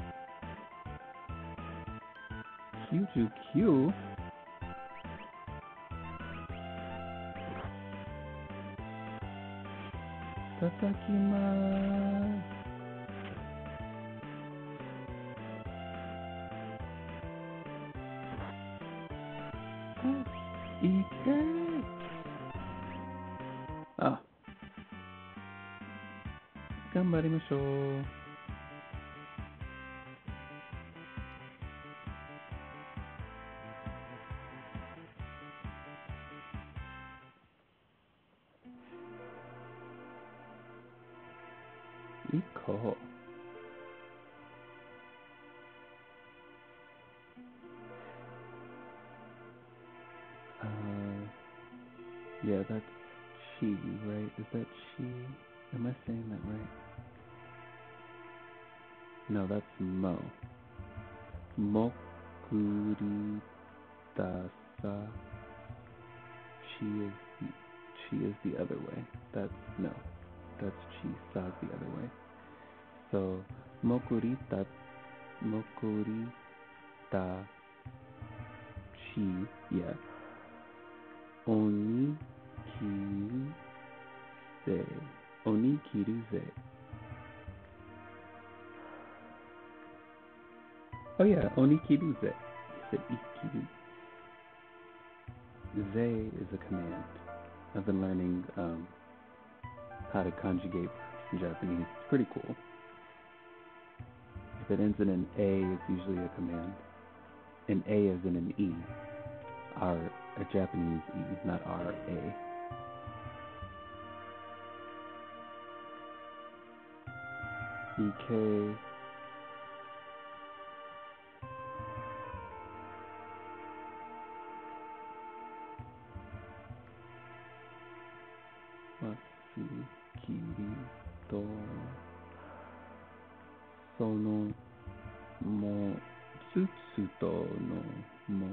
Q Q. Tatakimasu. Ike. Ah. Ganbarimashou. Iko. Uh, yeah, that's chi, right? Is that chi? Am I saying that right? No, that's mo. Mokuritasa. Chi is the, chi is the other way. That's no. That's chi. Sa's the other way. So mokurita mokurita chi, yeah. Oni kiruze. Oni kiruze. Oh yeah, oni kiruze. You said ikiru. Ze is a command. I've been learning um, how to conjugate verbs in Japanese. It's pretty cool. If it ends in an A, it's usually a command. An A is in an E. R, a Japanese E, not R, A. E K. Masu, kiri, to. Sono, mo, tsutsuto no, mo.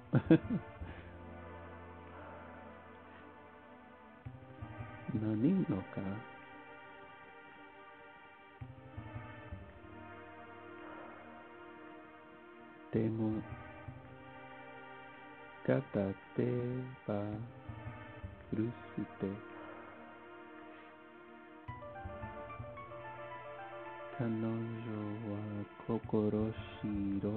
Nani no ka? Demo, katate ba rusute. Kanojo wa kokoro shiro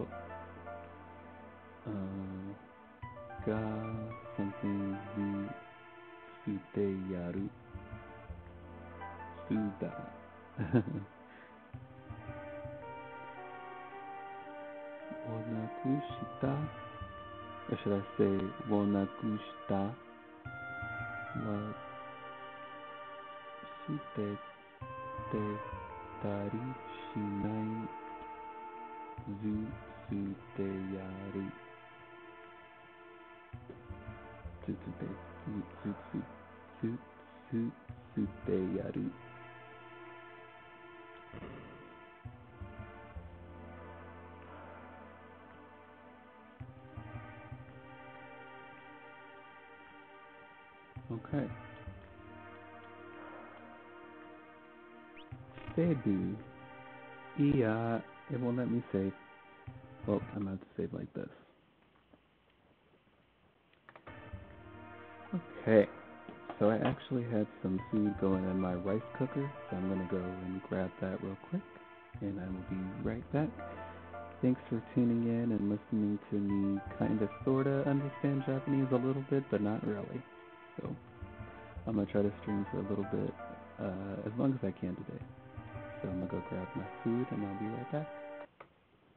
uh, ga something rusute yaru. Suda. Wonakushita. Or should I say wonakushita? Wa sute te tari shinai zu sute yaru. Tsutsude tsutsu tsutsu sute yaru. Okay. Sebu. Yeah, it won't let me save. Well, I'm going to have to save like this. Okay. So I actually had some food going in my rice cooker, so I'm going to go and grab that real quick, and I will be right back. Thanks for tuning in and listening to me kind of sort of understand Japanese a little bit, but not really. So I'm going to try to stream for a little bit, uh, as long as I can today. So I'm going to go grab my food, and I'll be right back.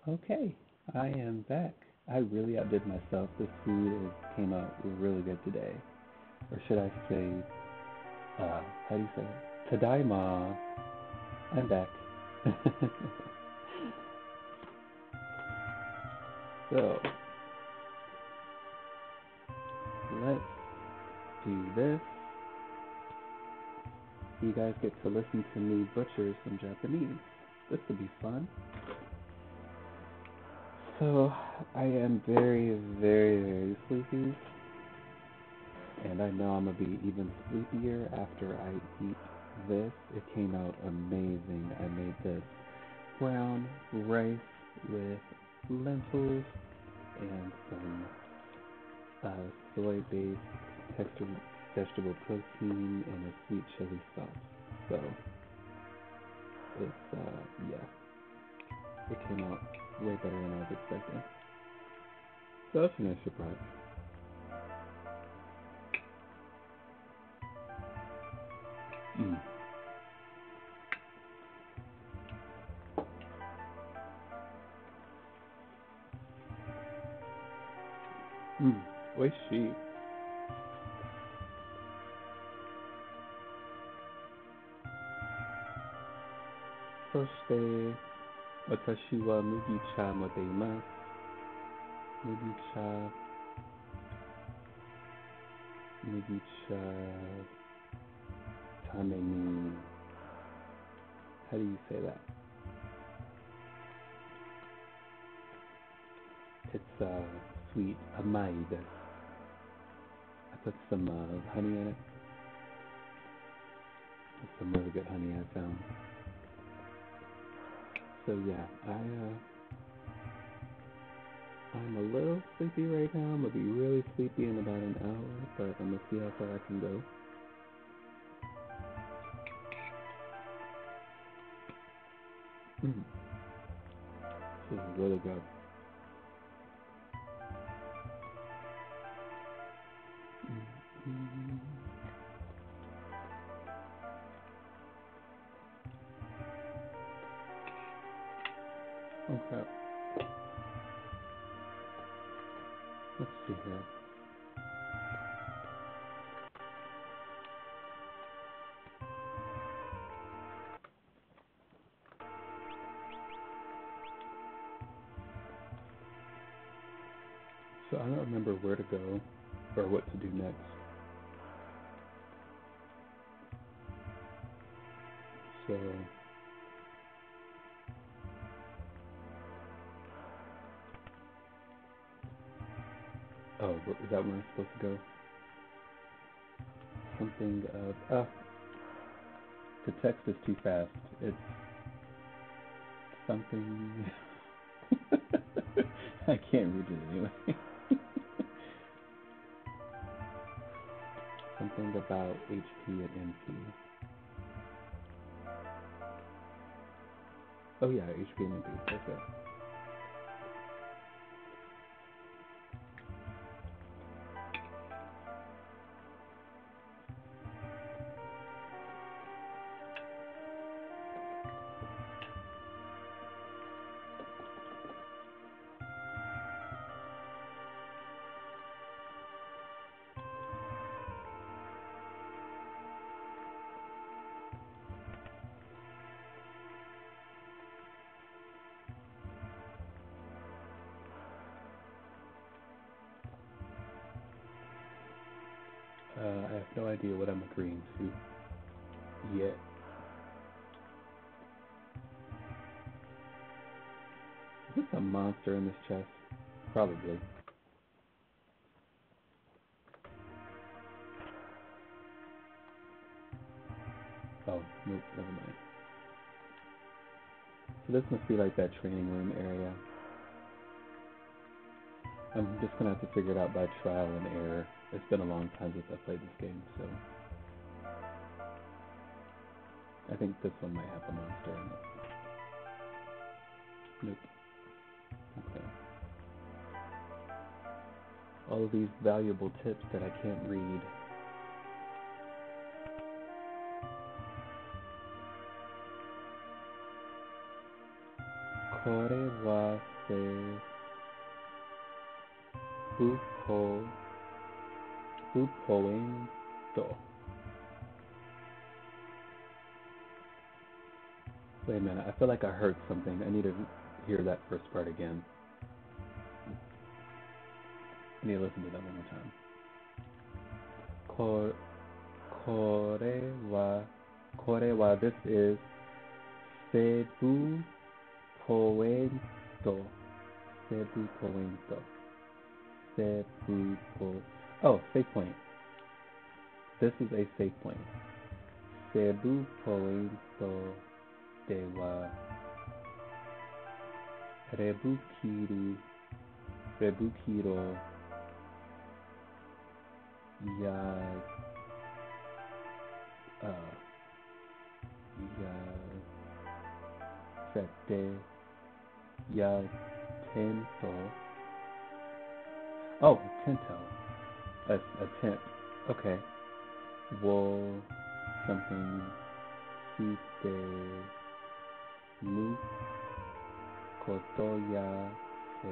Okay, I am back. I really outdid myself. This food is, came out really good today. Or should I say, uh, how do you say it? Tadaima. I'm back. So, let's do this. You guys get to listen to me butcher some Japanese. This will be fun. So, I am very, very, very sleepy. And I know I'm going to be even sleepier after I eat this. It came out amazing. I made this brown rice with lentils and some uh, soy-based textured vegetable protein and a sweet chili sauce. So it's, uh, yeah, it came out way better than I was expecting. So that's a nice surprise. Mm. Mm. Oishi. そして私は麦茶も出ます。麦茶、麦茶ために how do you say that? It's uh, sweet, amai desu. I put some uh, honey in it. That's some really good honey I found. So yeah, I uh, I'm a little sleepy right now. I'm gonna be really sleepy in about an hour, but I'm gonna see how far I can go. Mm. This is really good. Mm-hmm. Okay, let's see here. So I don't remember where to go or what to do next. So, oh, is that where I'm supposed to go? Something of, ah, the text is too fast. It's something, I can't read it anyway. Something about H P and N P. Oh yeah, H P and N P, that's it. Uh, I have no idea what I'm agreeing to yet. Is this a monster in this chest? Probably. Oh, nope, never mind. So this must be like that training room area. I'm just gonna have to figure it out by trial and error. It's been a long time since I played this game, so I think this one might have a monster in it. Nope. Okay. All of these valuable tips that I can't read. これは se bupo bupoento. Wait a minute, I feel like I heard something. I need to hear that first part again. I need to listen to that one more time. Ko, kore wa, kore wa, this is Cebu Poento. Cebu Poento. Cebu Po. Oh, safe point. This is a safe point. Cebu Poento de wa Rebukiru Rebukiro ya uh ya sete ya tento. Oh, tento. A, a tent. Okay. Wo something site mu kotoya se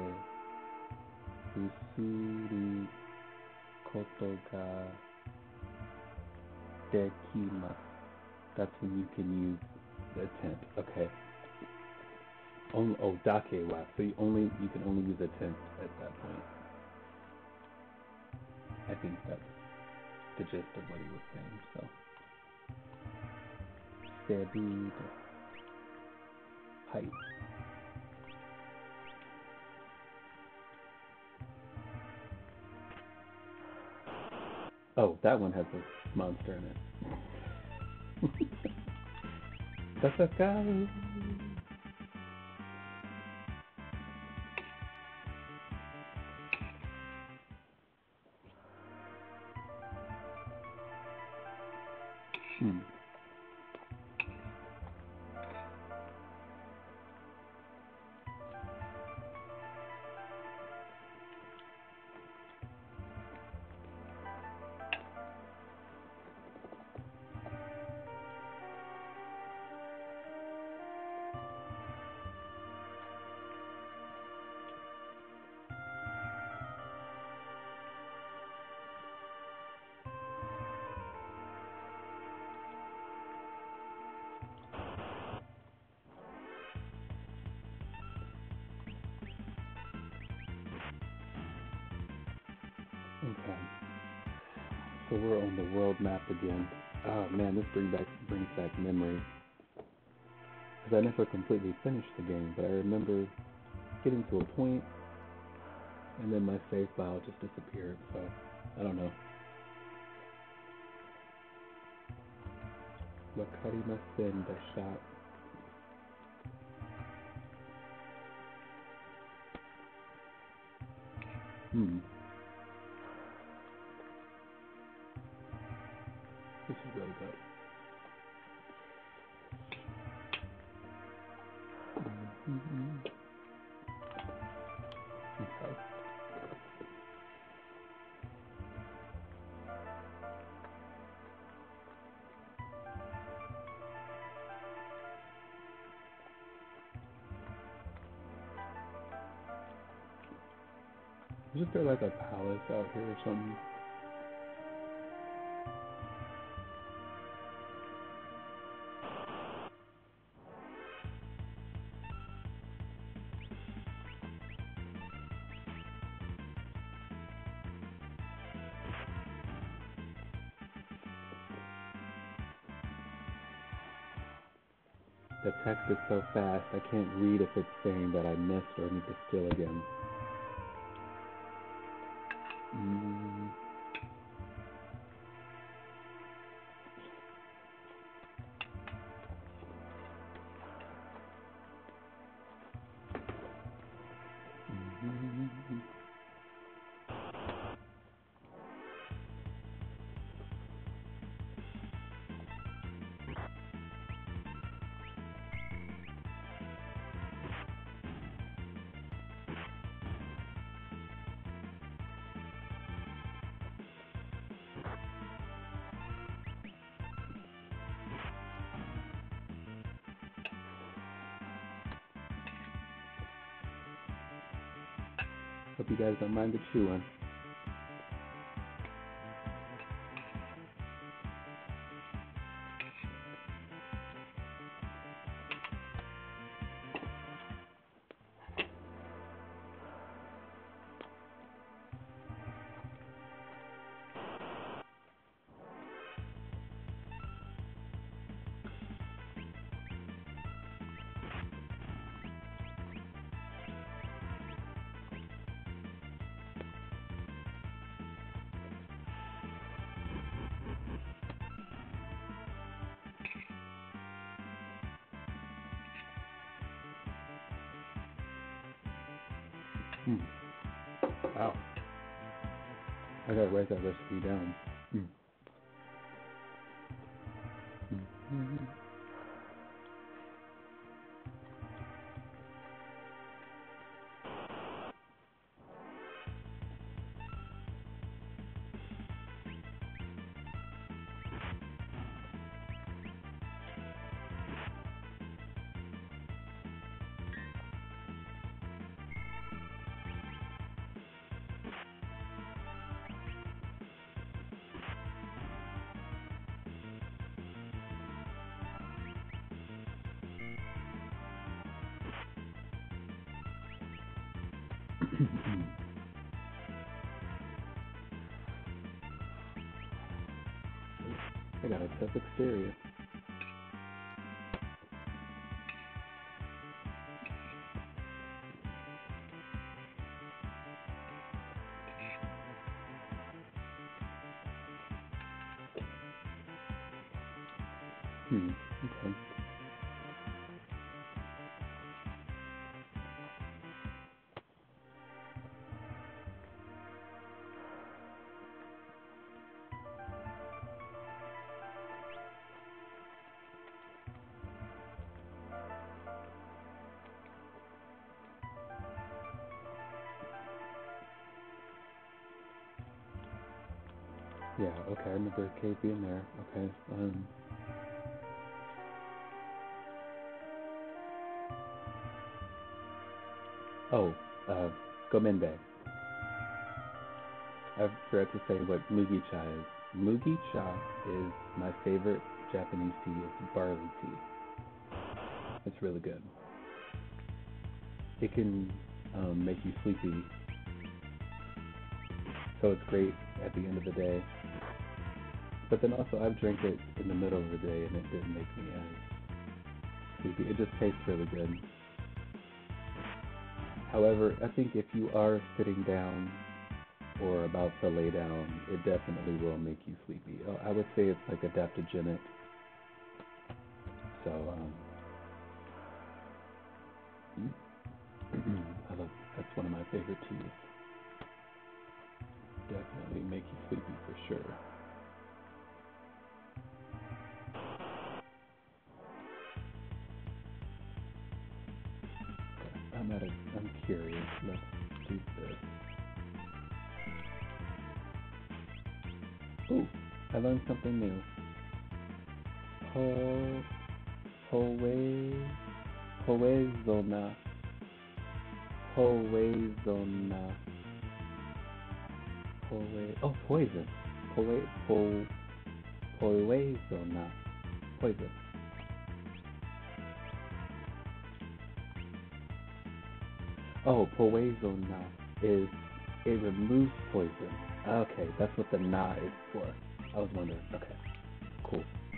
usuru koto ga dekimasu. That's when you can use the tent. Okay. On, oh, dake wa. So you only you can only use a tent at that point. I think that's the gist of what he was saying. So, Cebu height. Oh, that one has a monster in it. That's a guy. Hmm. Okay. So we're on the world map again. Oh man, this brings back brings back memories. Because I never completely finished the game, but I remember getting to a point, and then my save file just disappeared. So I don't know. Wakarimasen desha. Hmm. This is really good. Mm-hmm. Okay. Isn't there like a palace out here or something? The text is so fast, I can't read if it's saying that I missed or need to steal again. Mm. Mm-hmm. Hope you guys don't mind the chewing. Hmm. Wow. I gotta write that recipe down. Hmm. Mm-hmm. I got a tough exterior. Hmm. Okay. Yeah, okay, I remember Kate being there. Okay. Um oh, uh Gomende. I forgot to say what mugi cha is. Mugi cha is my favorite Japanese tea. It's barley tea. It's really good. It can um, make you sleepy, so it's great at the end of the day. But then also, I've drank it in the middle of the day, and it didn't make me as sleepy. It just tastes really good. However, I think if you are sitting down or about to lay down, it definitely will make you sleepy. Uh, I would say it's like adaptogenic. So, um, I love that's one of my favorite teas. Definitely make you sleepy for sure. I'm at a, I'm curious. Let's do this. Ooh, I learned something new. Po, poe, poezona, poezona, poe. Oh, poison. Poe, po, poezona, poison. Oh, poezona is it removes poison. Okay, that's what the na is for. I was wondering. Okay, cool.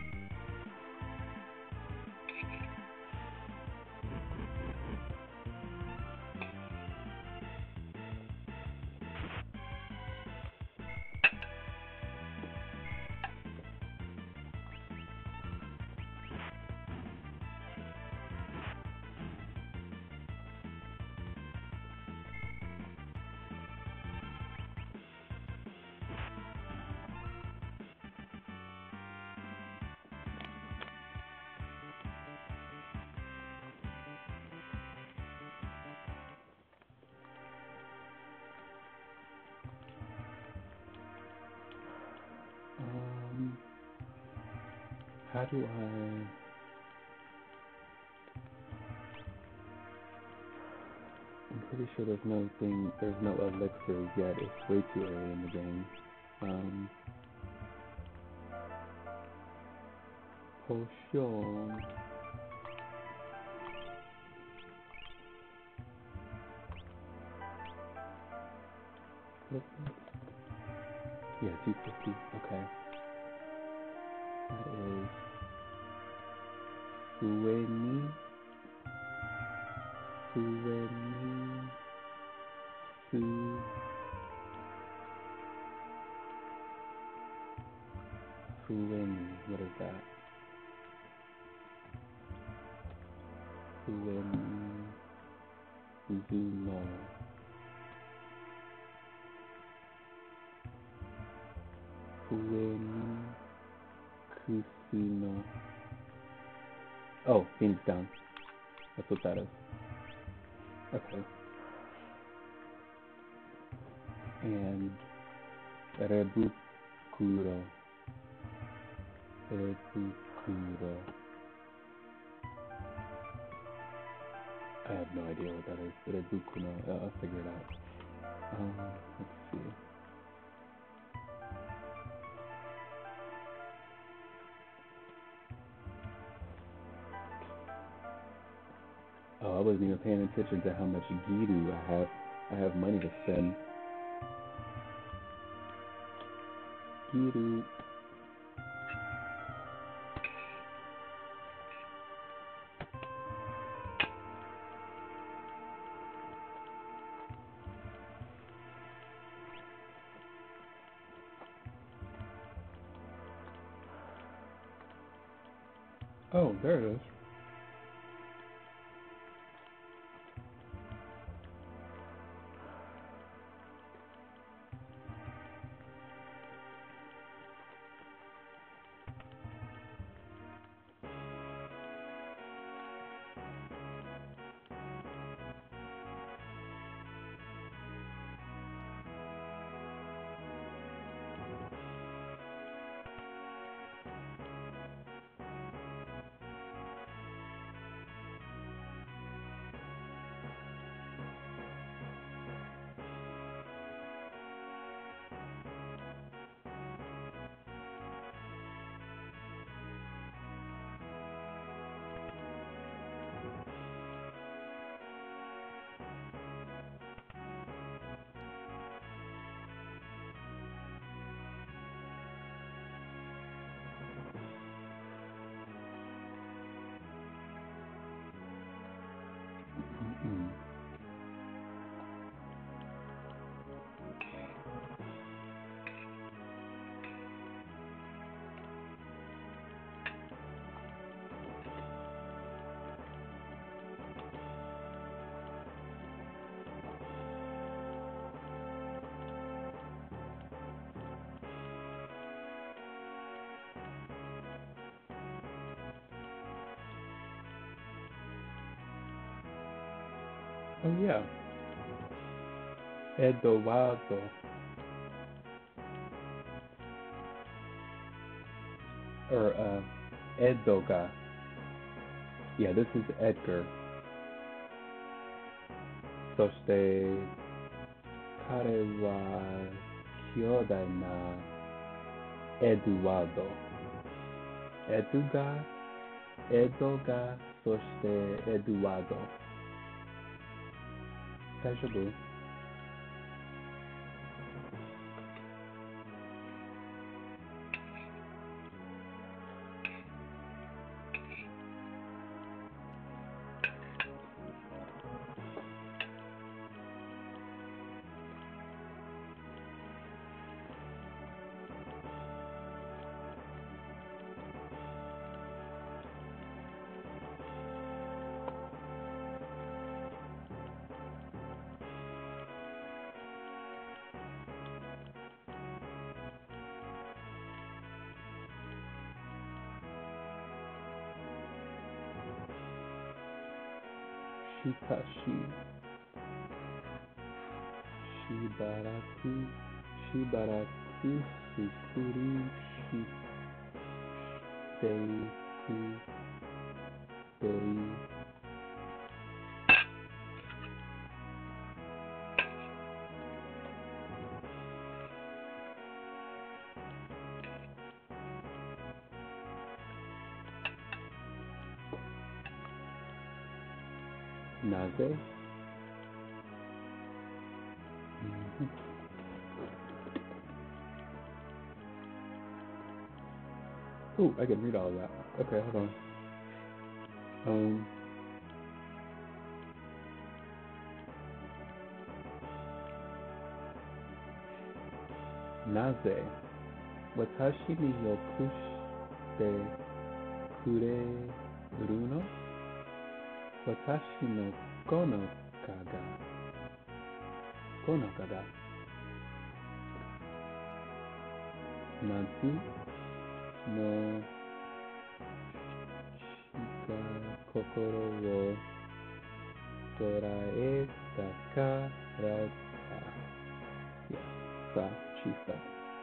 Um, how do I pretty sure there's no thing, there's no elixir yet. It's way too early in the game. Um, potion. What's this? Yeah, two fifty. Okay. That is Sueni. Sueni. Su. Sueni. What is that? Sueni. Zuno. Sueni. Kusino. Oh, Phoenix Down. That's what that is. Okay. And Rebukuro. Rebukuro. I have no idea what that is. Rebukuro. I'll, I'll figure it out. Um, let's see. Oh, I wasn't even paying attention to how much Giru I have. I have money to spend. Giru. Oh, there it is. Mm-mm. Oh yeah, Edoardo. Or uh, Edoga. Yeah, this is Edgar. そして彼は兄弟なエドワード。エドが、エドが、そしてエドワード。大丈夫？しかし、しばらく、しばらく作りしていくといい。 Naze. Mhm. Oh, I can read all of that. Okay, hold on. Um, Naze. Watashi ni yokushite kureru no? Watashi no konoka ga. Konoka ga. Natsu no shika kokoro wo doraeta kara sa. Yeah, sa, chisa.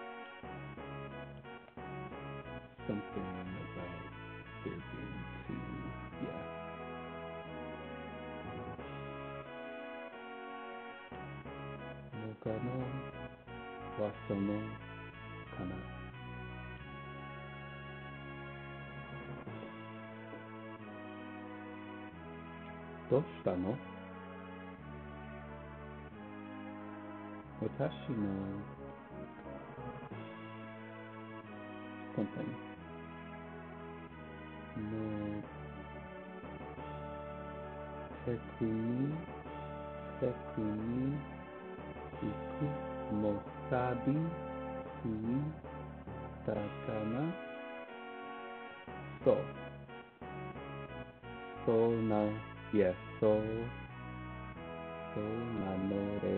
Something about there being two. Yeah. Moka no waso no kana. Doshita no? Watashi no something. No teku ni teku ni suku mosabi sui takana. So. So na, yes, so, so nanore.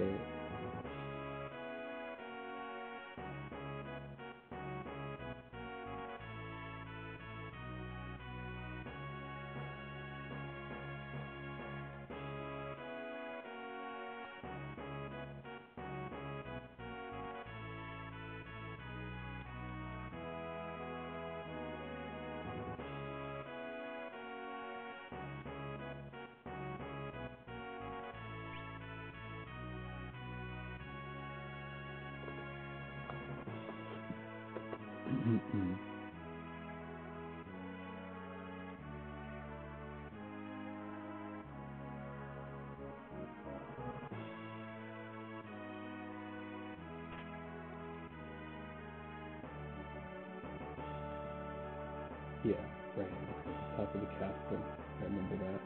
Yeah, right. Okay. Top of the castle. I remember that.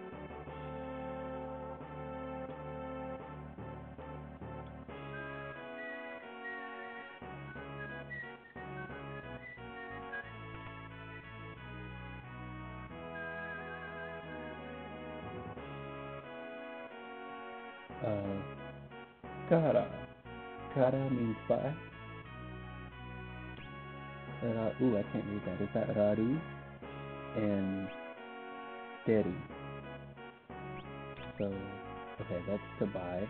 Uh, Kara. Kara means by. Ra- Ooh, I can't read that. Is that Raru? And Deru. So, okay, that's to buy.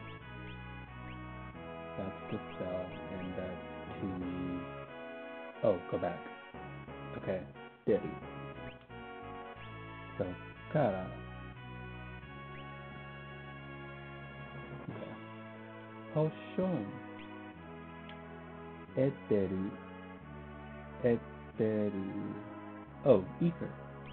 That's to sell. And that's to... Oh, go back. Okay, Deru. So, Kara. Okay. Hoshon. Eteru. Eteru. Oh, ether.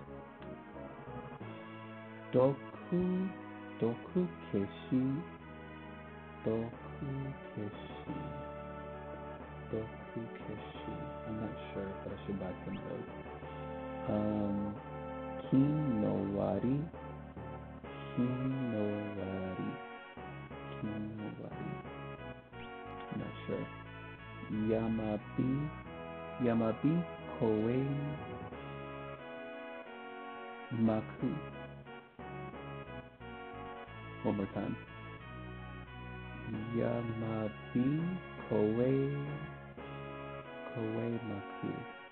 Doku. Doku keshi. Doku keshi. Doku keshi. I'm not sure, but I should buy some of those. Um, kin no wari. Kin no wari. Kin no wari. I'm not sure. Yamabi. Yamabi koe maku. One more time. Yamabi koe koe maku.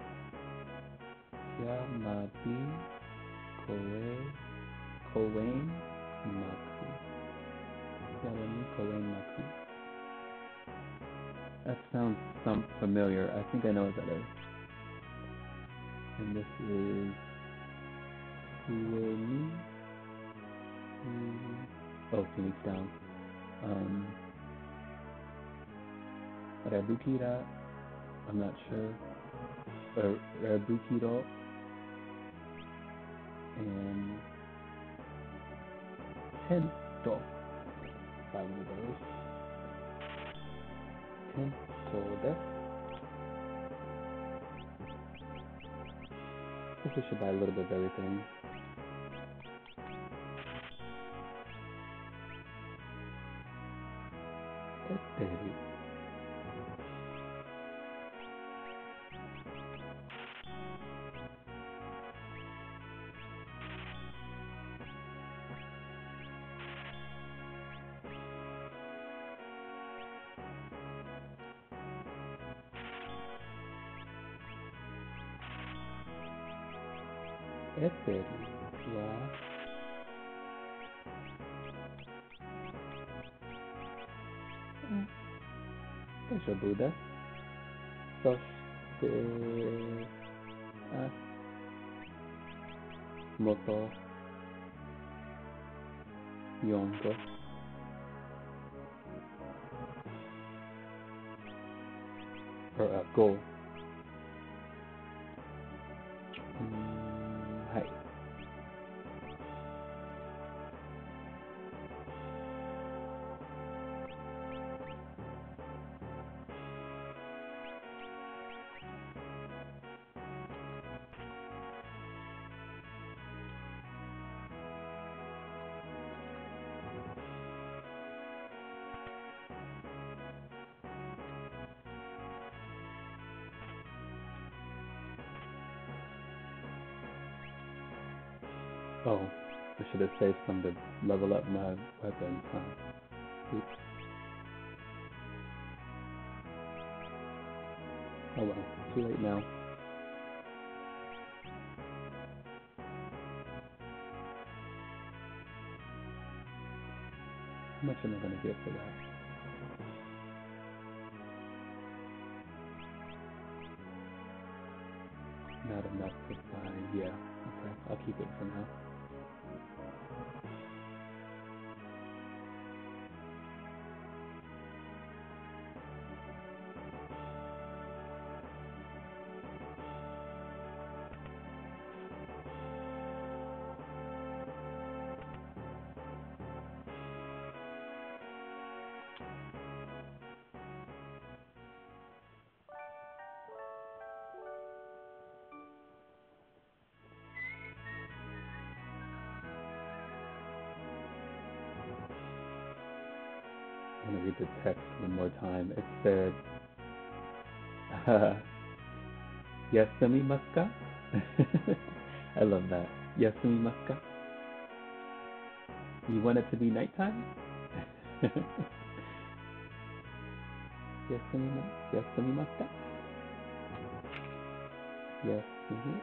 Yamabi koe koe maku. Yamabi koe maku. That sounds some familiar. I think I know what that is. And this is Fueni. Oh, Phoenix Down. Um, Rabukira I'm not sure. Or Bukidol. And Tento. Buy one of those. Tento death. I guess we should buy a little bit of everything. Esteri. Esteri. Wow. Special Buddha. Soshite. Ah. Moto. Yonko. Or uh, Go. Mm, hi. Oh, I should have saved some to level up my weapons, huh? Oops. Oh well, too late now. How much am I going to get for that? Not enough to buy, yeah. Okay, I'll keep it for now. I'm going to read the text one more time. It said, uh, Yasumimasu? I love that. Yasumimasu? You want it to be nighttime? Yasumimasu? Yasumimasu? Yes. Mm-hmm.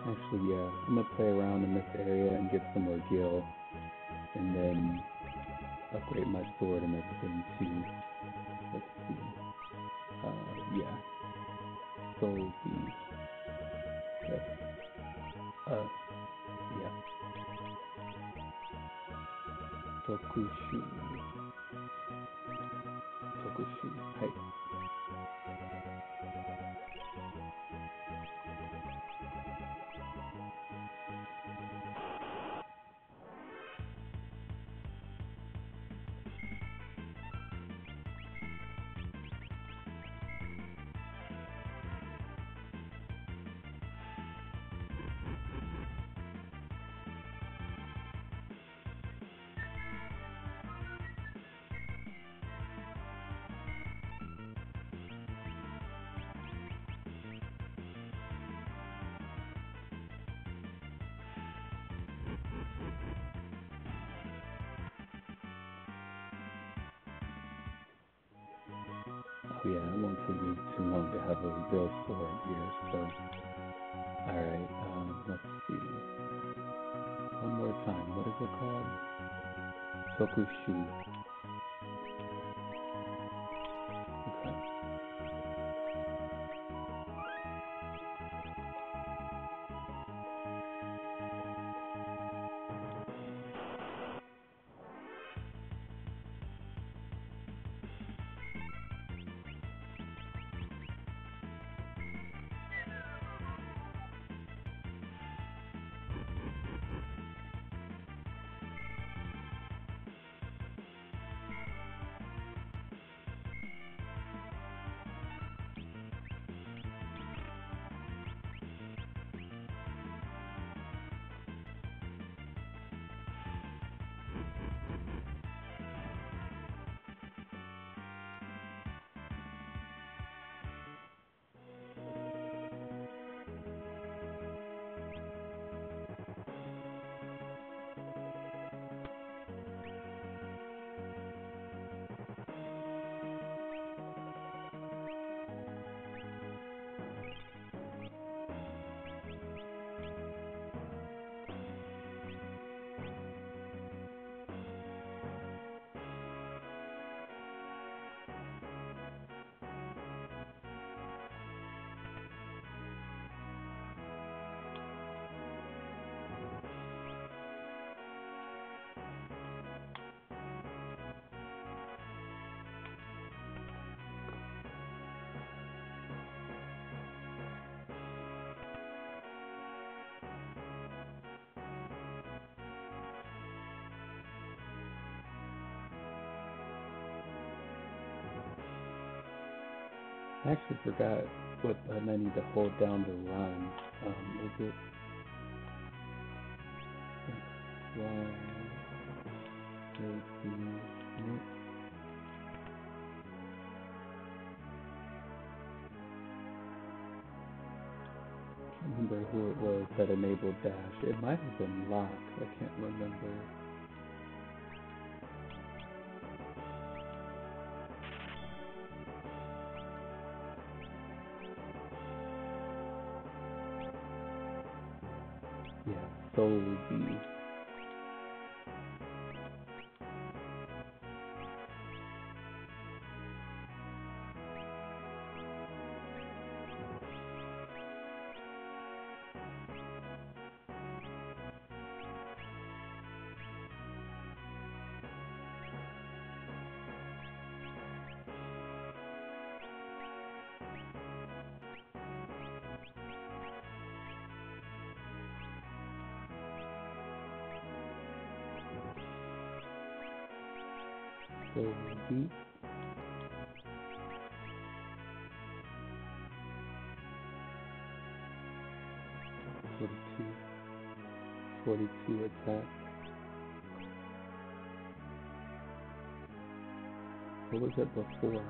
Actually, yeah, I'm gonna play around in this area and get some more gil, and then upgrade my sword and everything too. Let's see. Uh, yeah. Soul Beast. Yes. Uh, yeah. Tokushu. Tokushu. Hey. Oh yeah, it won't take me too long to have a real sword here, so. Alright, um, let's see. One more time, what is it called? Tokushu. Okay. I actually forgot what button I need to hold down to run. Um, was it X, Y, A, B, nope. Can't remember who it was that enabled dash. It might have been Locke. I can't remember. Yeah, Soul Beast. Soul Beast. forty-two. forty-two attack. What was it before?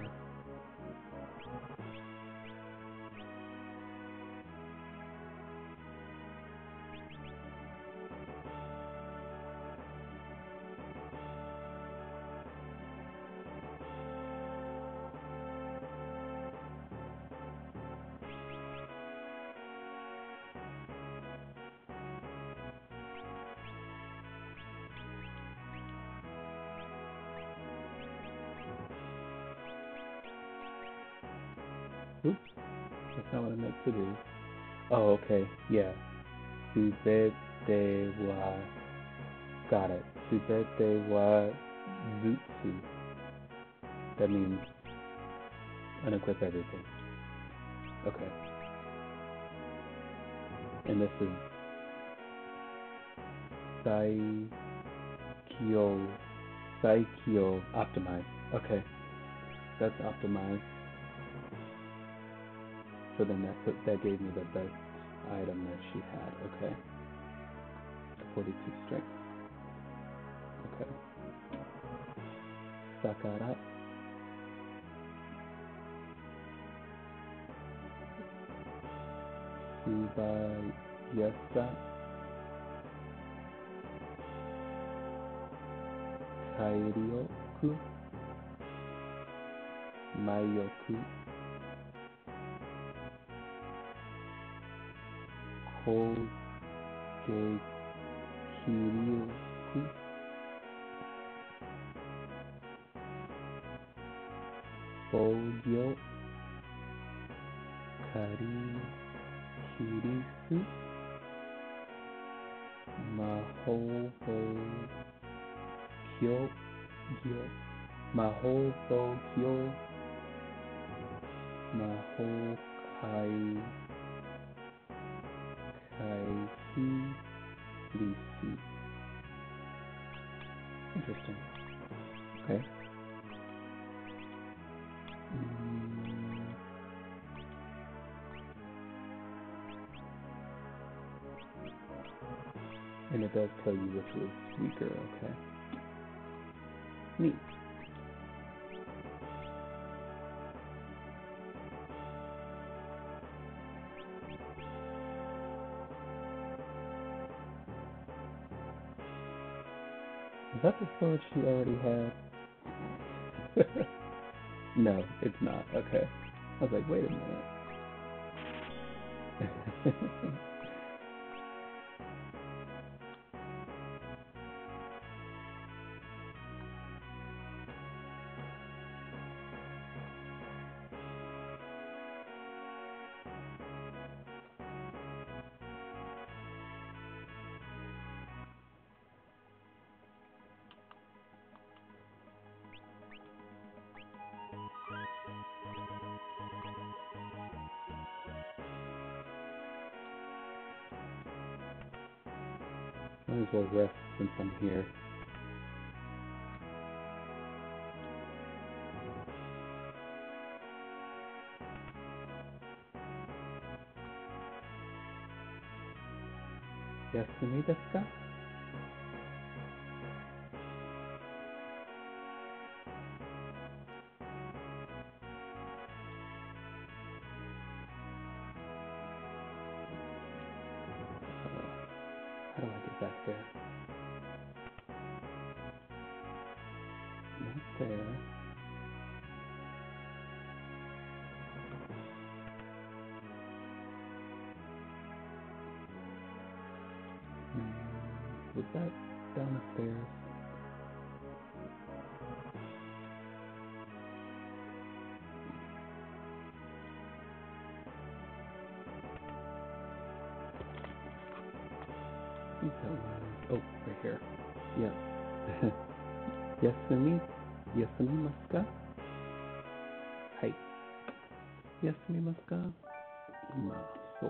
Oops, that's not what I meant to do. Oh, okay, yeah. Subete wa. Got it. Subete wa Zutsu. That means unequip everything. Okay. And this is Saikyo. Saikyo optimized. Okay. That's optimized. So then that put, that gave me the best item that she had. Okay. forty-two strength. Okay. Sakara. Subayasa. Kairyoku. Mayoku. Kogekiryoku. Bogyo. Karikirisu. Mahobo Kyo. Gyo. Mahobo Kyo. Maho Kai. Kaiki Risu. Interesting. Okay. Mm. And it does tell you which was weaker, okay. Neat. Is that the sword she already had? No, it's not. Okay. I was like, wait a minute. Might as well rest since I'm here. Yasumi desu ka? How do I get back there? Not there. Hmm. Was that down the stairs? I think that was... Oh, right here. Yep. Yasumi? Yasumi masu ka? Hai. Yasumi masu ka? Ima, so.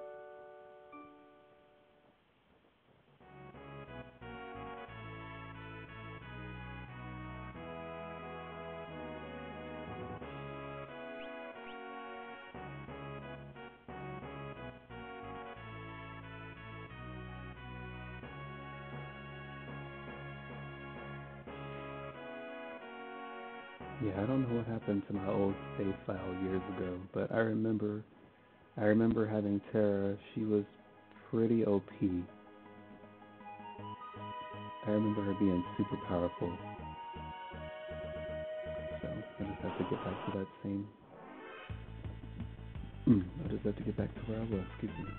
Yeah, I don't know what happened to my old save file years ago, but I remember I remember having Terra. She was pretty O P. I remember her being super powerful. So I just have to get back to that same. Mm, I just have to get back to where I was. Excuse me.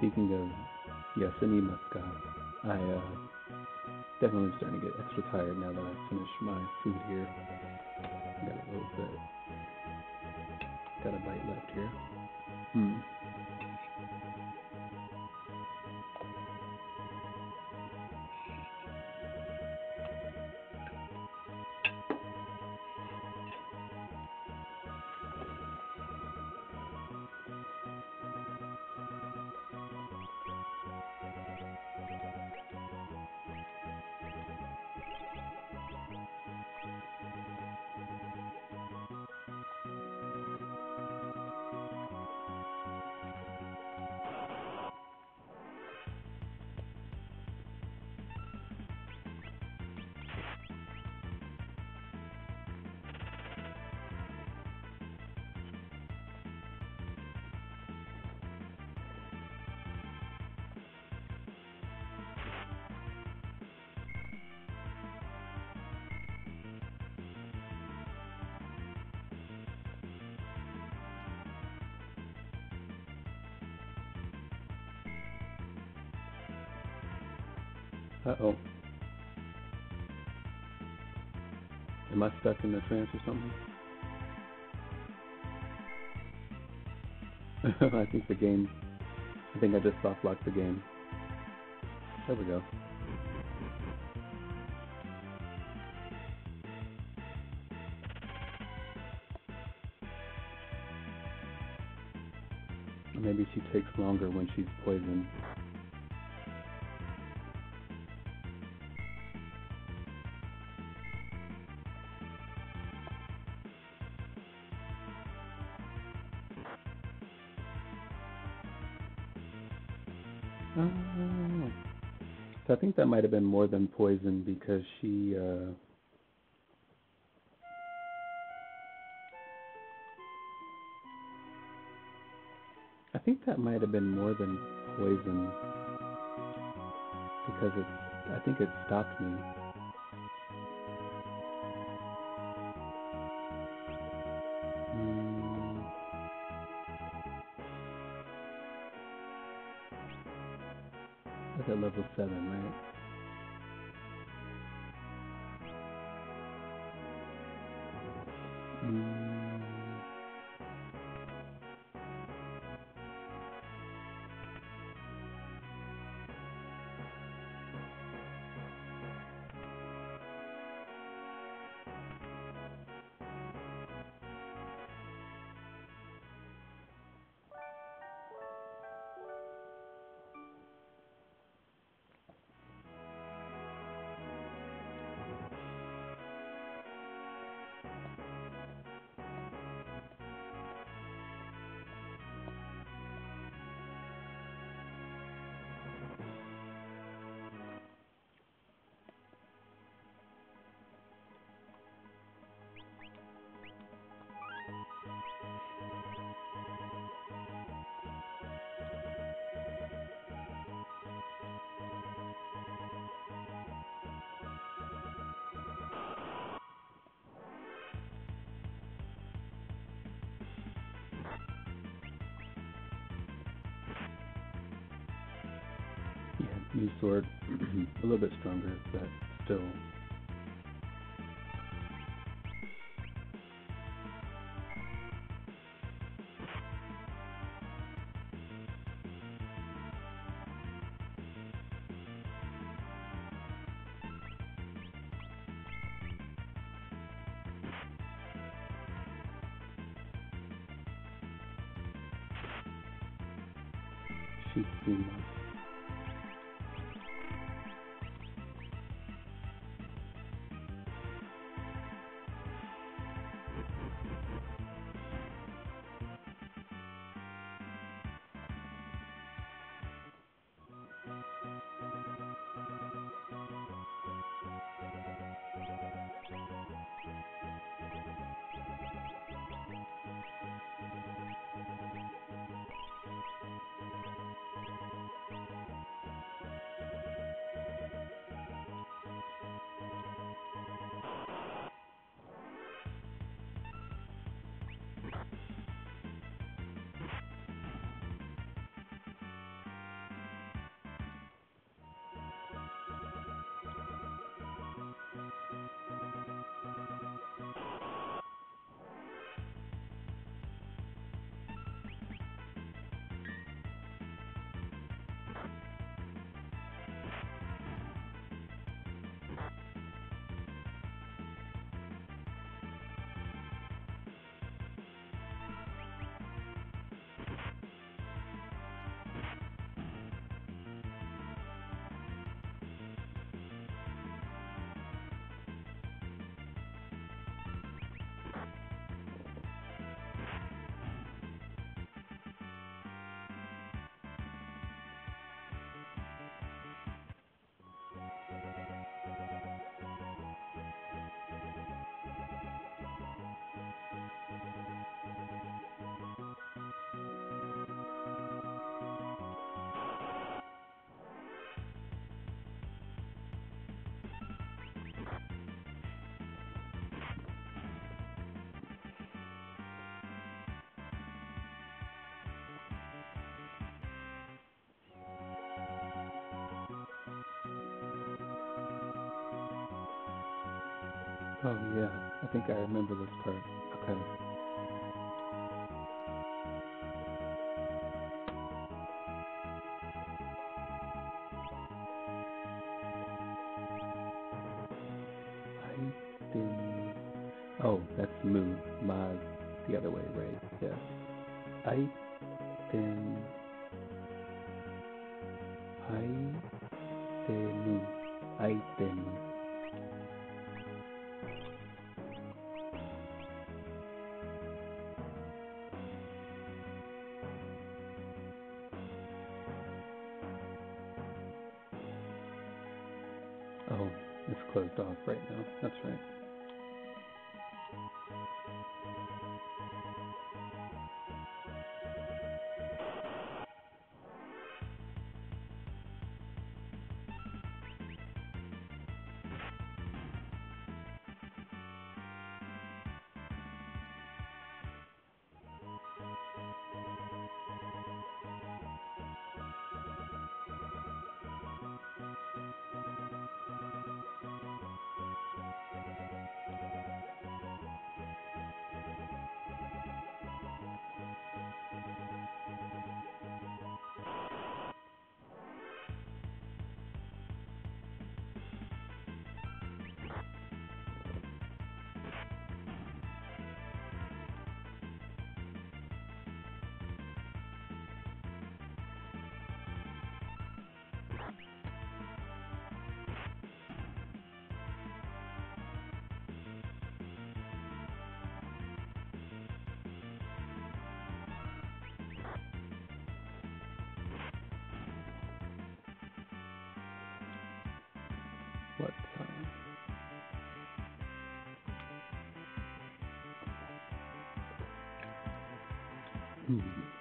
speaking of Yosemite Muscat, I uh, definitely starting to get extra tired now that I've finished my food here. I got a little bit, got a bite left here. Hmm. Uh-oh. Am I stuck in the trance or something? I think the game, I think I just soft locked the game. There we go. Maybe she takes longer when she's poisoned. Oh. So I think that might have been more than poison because she, uh, I think that might have been more than poison because it, I think it stopped me. Mm. That's at level seven, right? Mm. Yeah, new sword, a little bit stronger, but still. She's too much. Oh yeah, I think I remember this part. Okay. I've been. Oh, that's Moo. Ma's the other way, right? Yeah. I've been. I've been. I've been. Oh, it's closed off right now. That's right. What? Uh, hmm.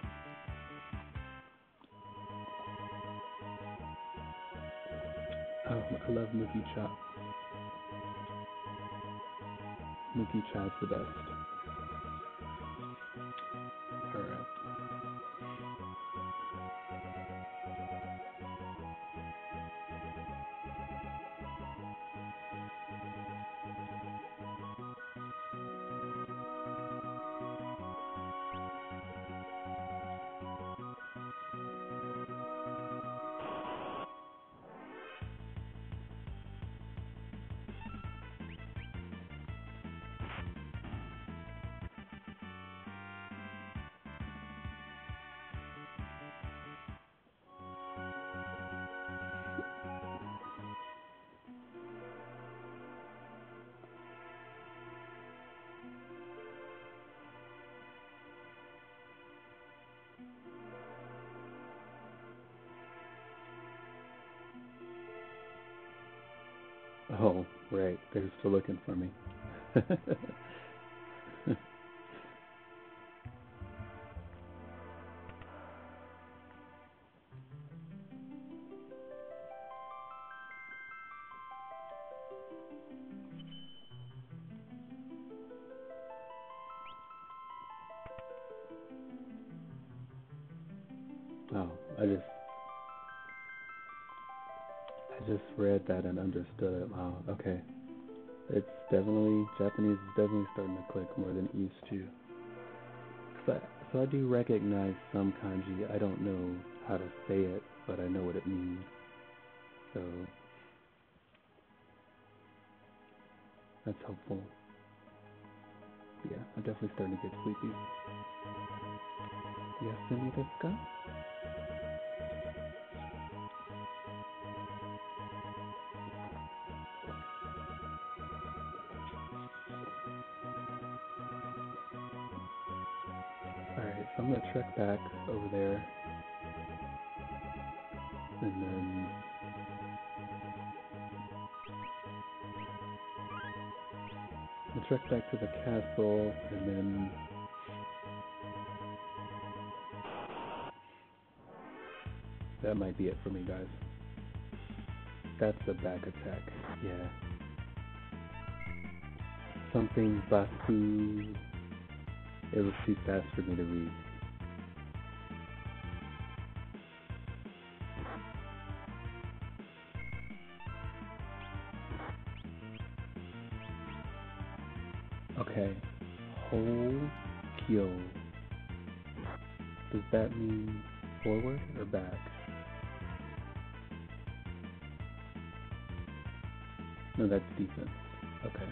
Oh, I love Mookie Chop. Mookie Chop's the best. Alright. Oh, right. They're still looking for me. Oh, I just I just read that and understood it. Wow, okay. It's definitely Japanese is definitely starting to click more than it used to. So, so I do recognize some kanji. I don't know how to say it, but I know what it means. So that's helpful. Yeah, I'm definitely starting to get sleepy. Yasumi desu ka? Alright, so I'm gonna trek back over there, and then I'm gonna trek back to the castle, and then that might be it for me, guys. That's a back attack. Yeah. Something Baku. It was too fast for me to read. Kyo. Does that mean forward or back? No, that's defense. Okay.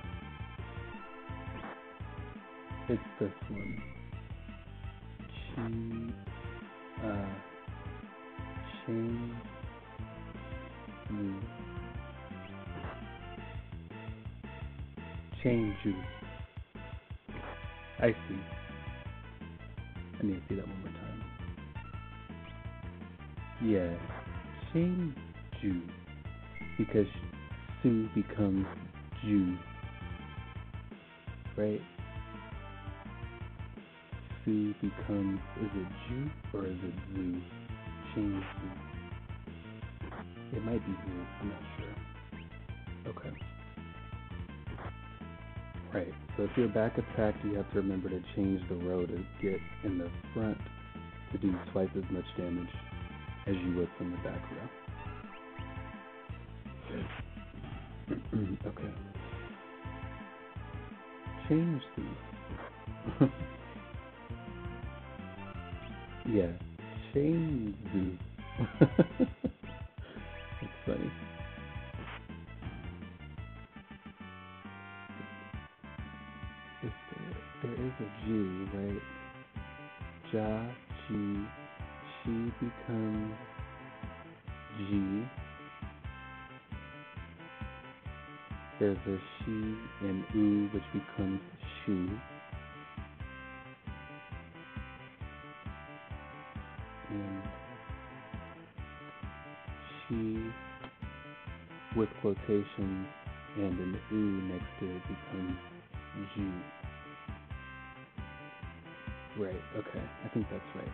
It's this one. Chi, uh, Shin, Yu. Changju. I see. I need to see that one more time. Yeah, Changju. Because Su becomes Ju. Right? Su becomes, is it Ju or is it Zu? Changju. It might be Zu, I'm not sure. Okay. Right, so if you're back attacked, you have to remember to change the row to get in the front to do twice as much damage as you would from the back row. Okay. Change these. Yeah, change these. It's funny. If there, there is a G, right? Ja, Ji, she becomes G. There's a she and U, which becomes shu. And she, with quotations and an U next to it, becomes Ju. Right, okay, I think that's right.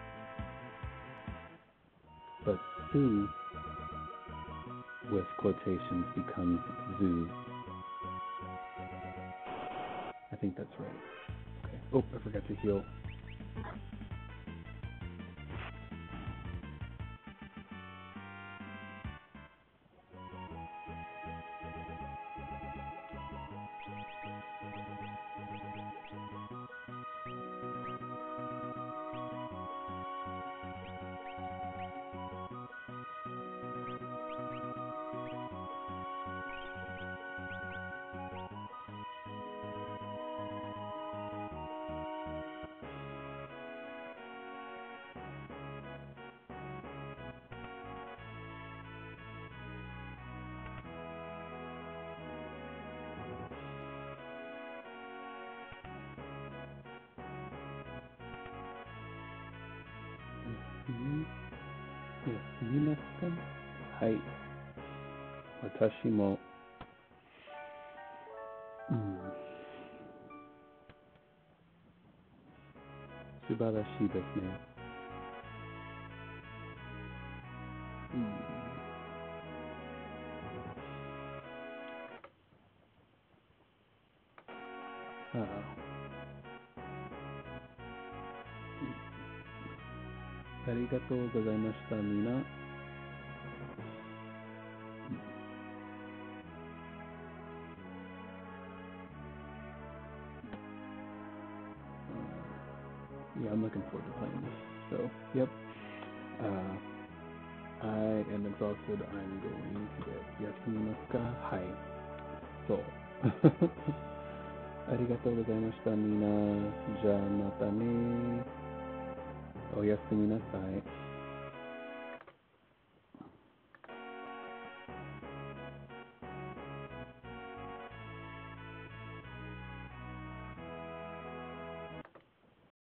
But Su, with quotations, becomes Zu. I think that's right. Okay. Oh, I forgot to heal. Yes, minasan. Hai. Watashi mo. Mm. Subarashi desu ne. Mm. Uh-oh. ありがとうございました、みんな。Yeah, I'm looking forward to playing this. So, yep. Uh, I am exhausted. I'm going to bed. Yasumimasu ka? Hai. So. ありがとうございました、みんな。じゃあまたね。おやすみなさい。